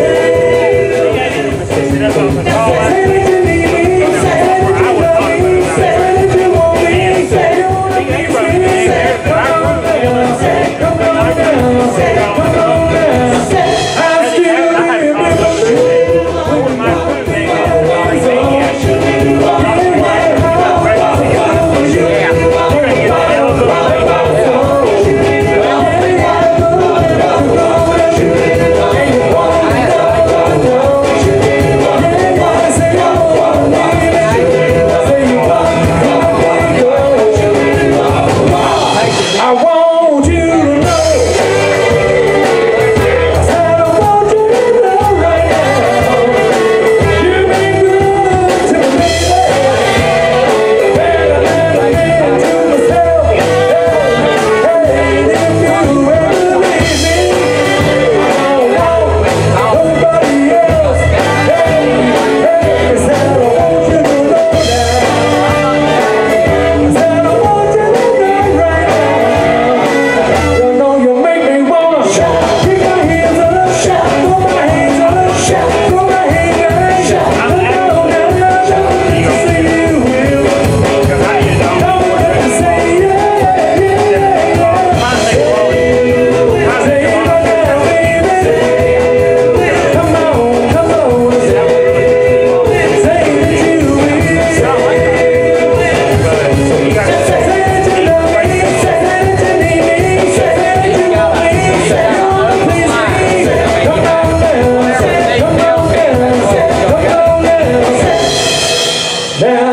that you need me, say that you love me, say that you want me, say you wanna be free, say come on down, say come on down, say come on down, say I'm still here with you. I want you to know, I want you to know right now, you've been good to me, better than I been to myself. Hey, if you ever leave me, I don't want nobody else. Hey, hey, said I want you to know now, said I want you to know right now. You know you make me wanna shout, kick my heels up, shout, throw my hands up, shout, throw my hands up, shout, come on down, shout, see you will. Don't let me say yeah, yeah, yeah. Say it right now, baby. Come on, come on, say that you will. Say that you love me, say that you need me, say that you want me, say you wanna please me. Come on down, say come on down, say come on down, say now.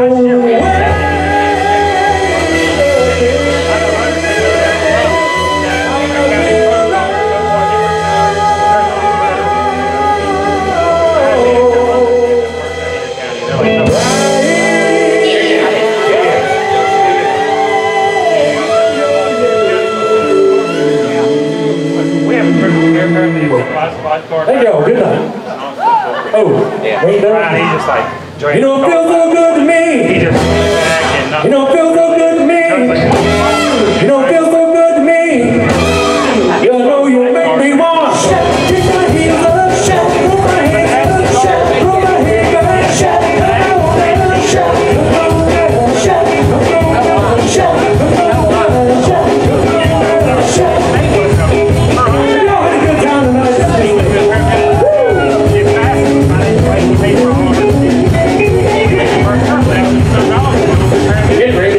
We have a perfect hair currently. Hey yo, good night. Oh, ain't done. Right, he just like You know it feels so good to He me. just back and not. You know it feels so good to me. You know it feels so good to me. You know you make me wanna shout, kick my heels up, shout, throw my hands up, shout, throw my hands up, shout, come on down, shout, come on down, shout, come on down, shout, come on down, shout, come on down, shout. Y'all had a good time tonight. Get ready.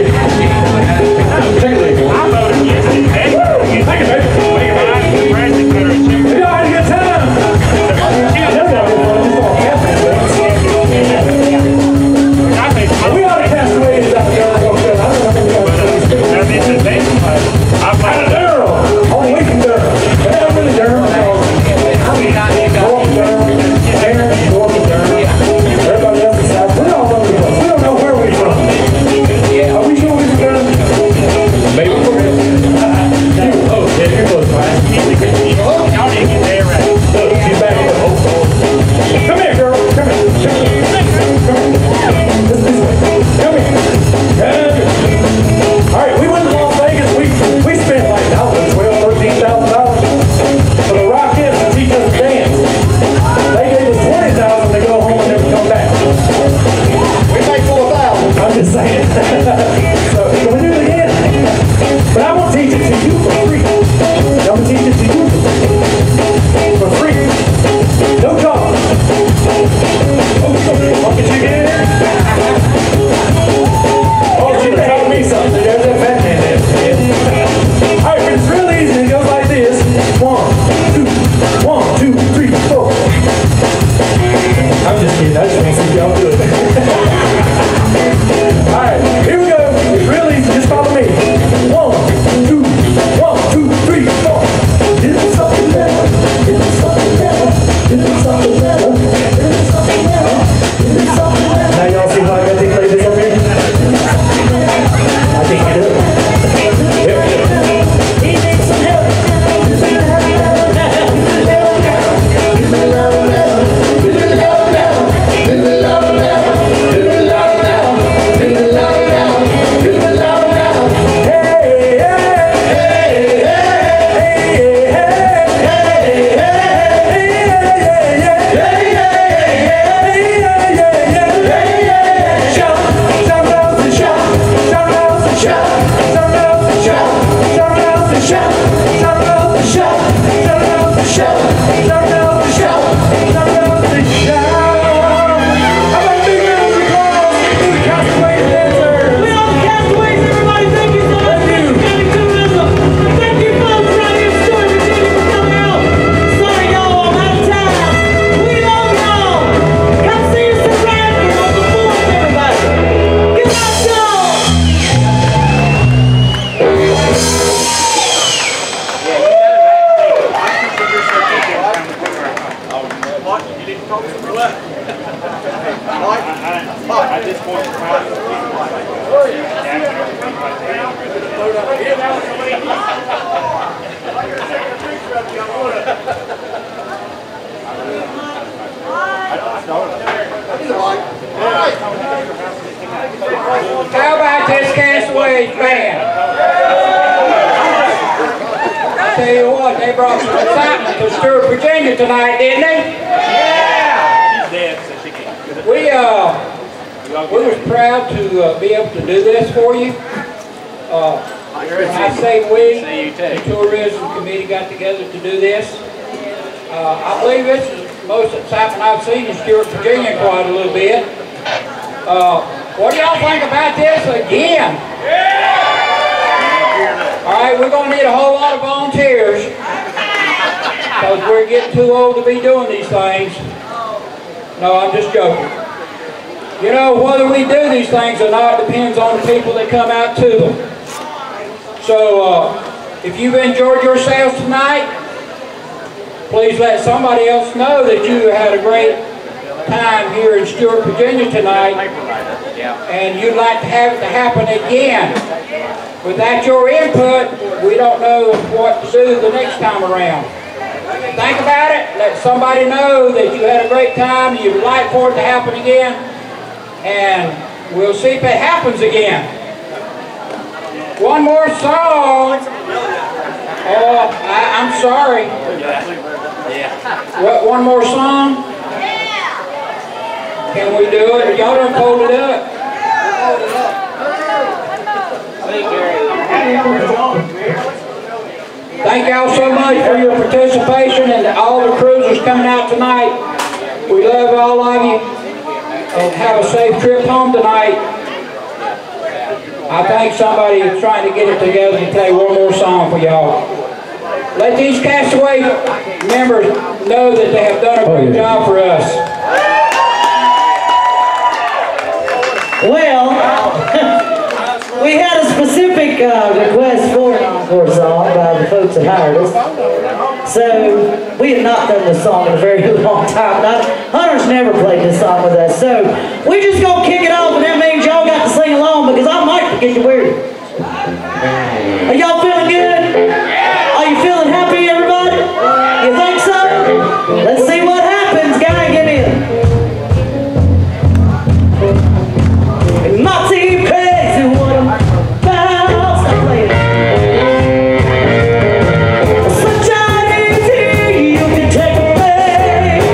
Now y'all see how I got these ladies up here? At this point in time, How about this Castaways band? I tell you what, they brought some excitement to Stewart, Virginia tonight, didn't they? she's dead, so she can't. We uh, we was proud to uh, be able to do this for you. Uh, when I say we, the tourism committee got together to do this. Uh, I believe this is the most excitement I've seen in Stewart, Virginia in quite a little bit. Uh, what do y'all think about this again? All right, we're going to need a whole lot of volunteers because we're getting too old to be doing these things. No, I'm just joking. You know, whether we do these things or not depends on the people that come out to them. So, uh, if you've enjoyed yourselves tonight, please let somebody else know that you had a great time here in Stewart, Virginia tonight, and you'd like to have it to happen again. Without your input, we don't know what to do the next time around. Think about it, let somebody know that you had a great time, you'd like for it to happen again, and we'll see if it happens again. One more song. Oh, I, I'm sorry. What, one more song? Can we do it? Y'all done fold it up. Thank y'all so much for your participation and all the cruisers coming out tonight. We love all of you. And have a safe trip home tonight. I think somebody is trying to get it together to play one more song for y'all. Let these Castaway members know that they have done a great job for us. Well, we had a specific uh, request for an encore song by the folks that hired us. So we have not done this song in a very long time. Not, Hunter's never played this song with us. So we're just going to kick it off, and that means y'all got to sing along because I might forget your words. Are y'all feeling good? Are you feeling happy, everybody? You think so? Let's see what happens. Guy, get in. It might seem crazy what I'm about. Stop playing. Sunshine is here, you can take a break.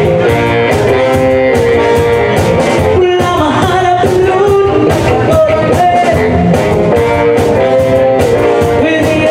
Well, I'm a hot up balloon, like a butterfly. With the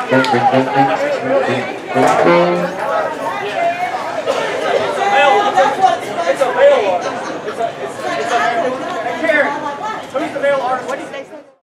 Thank you.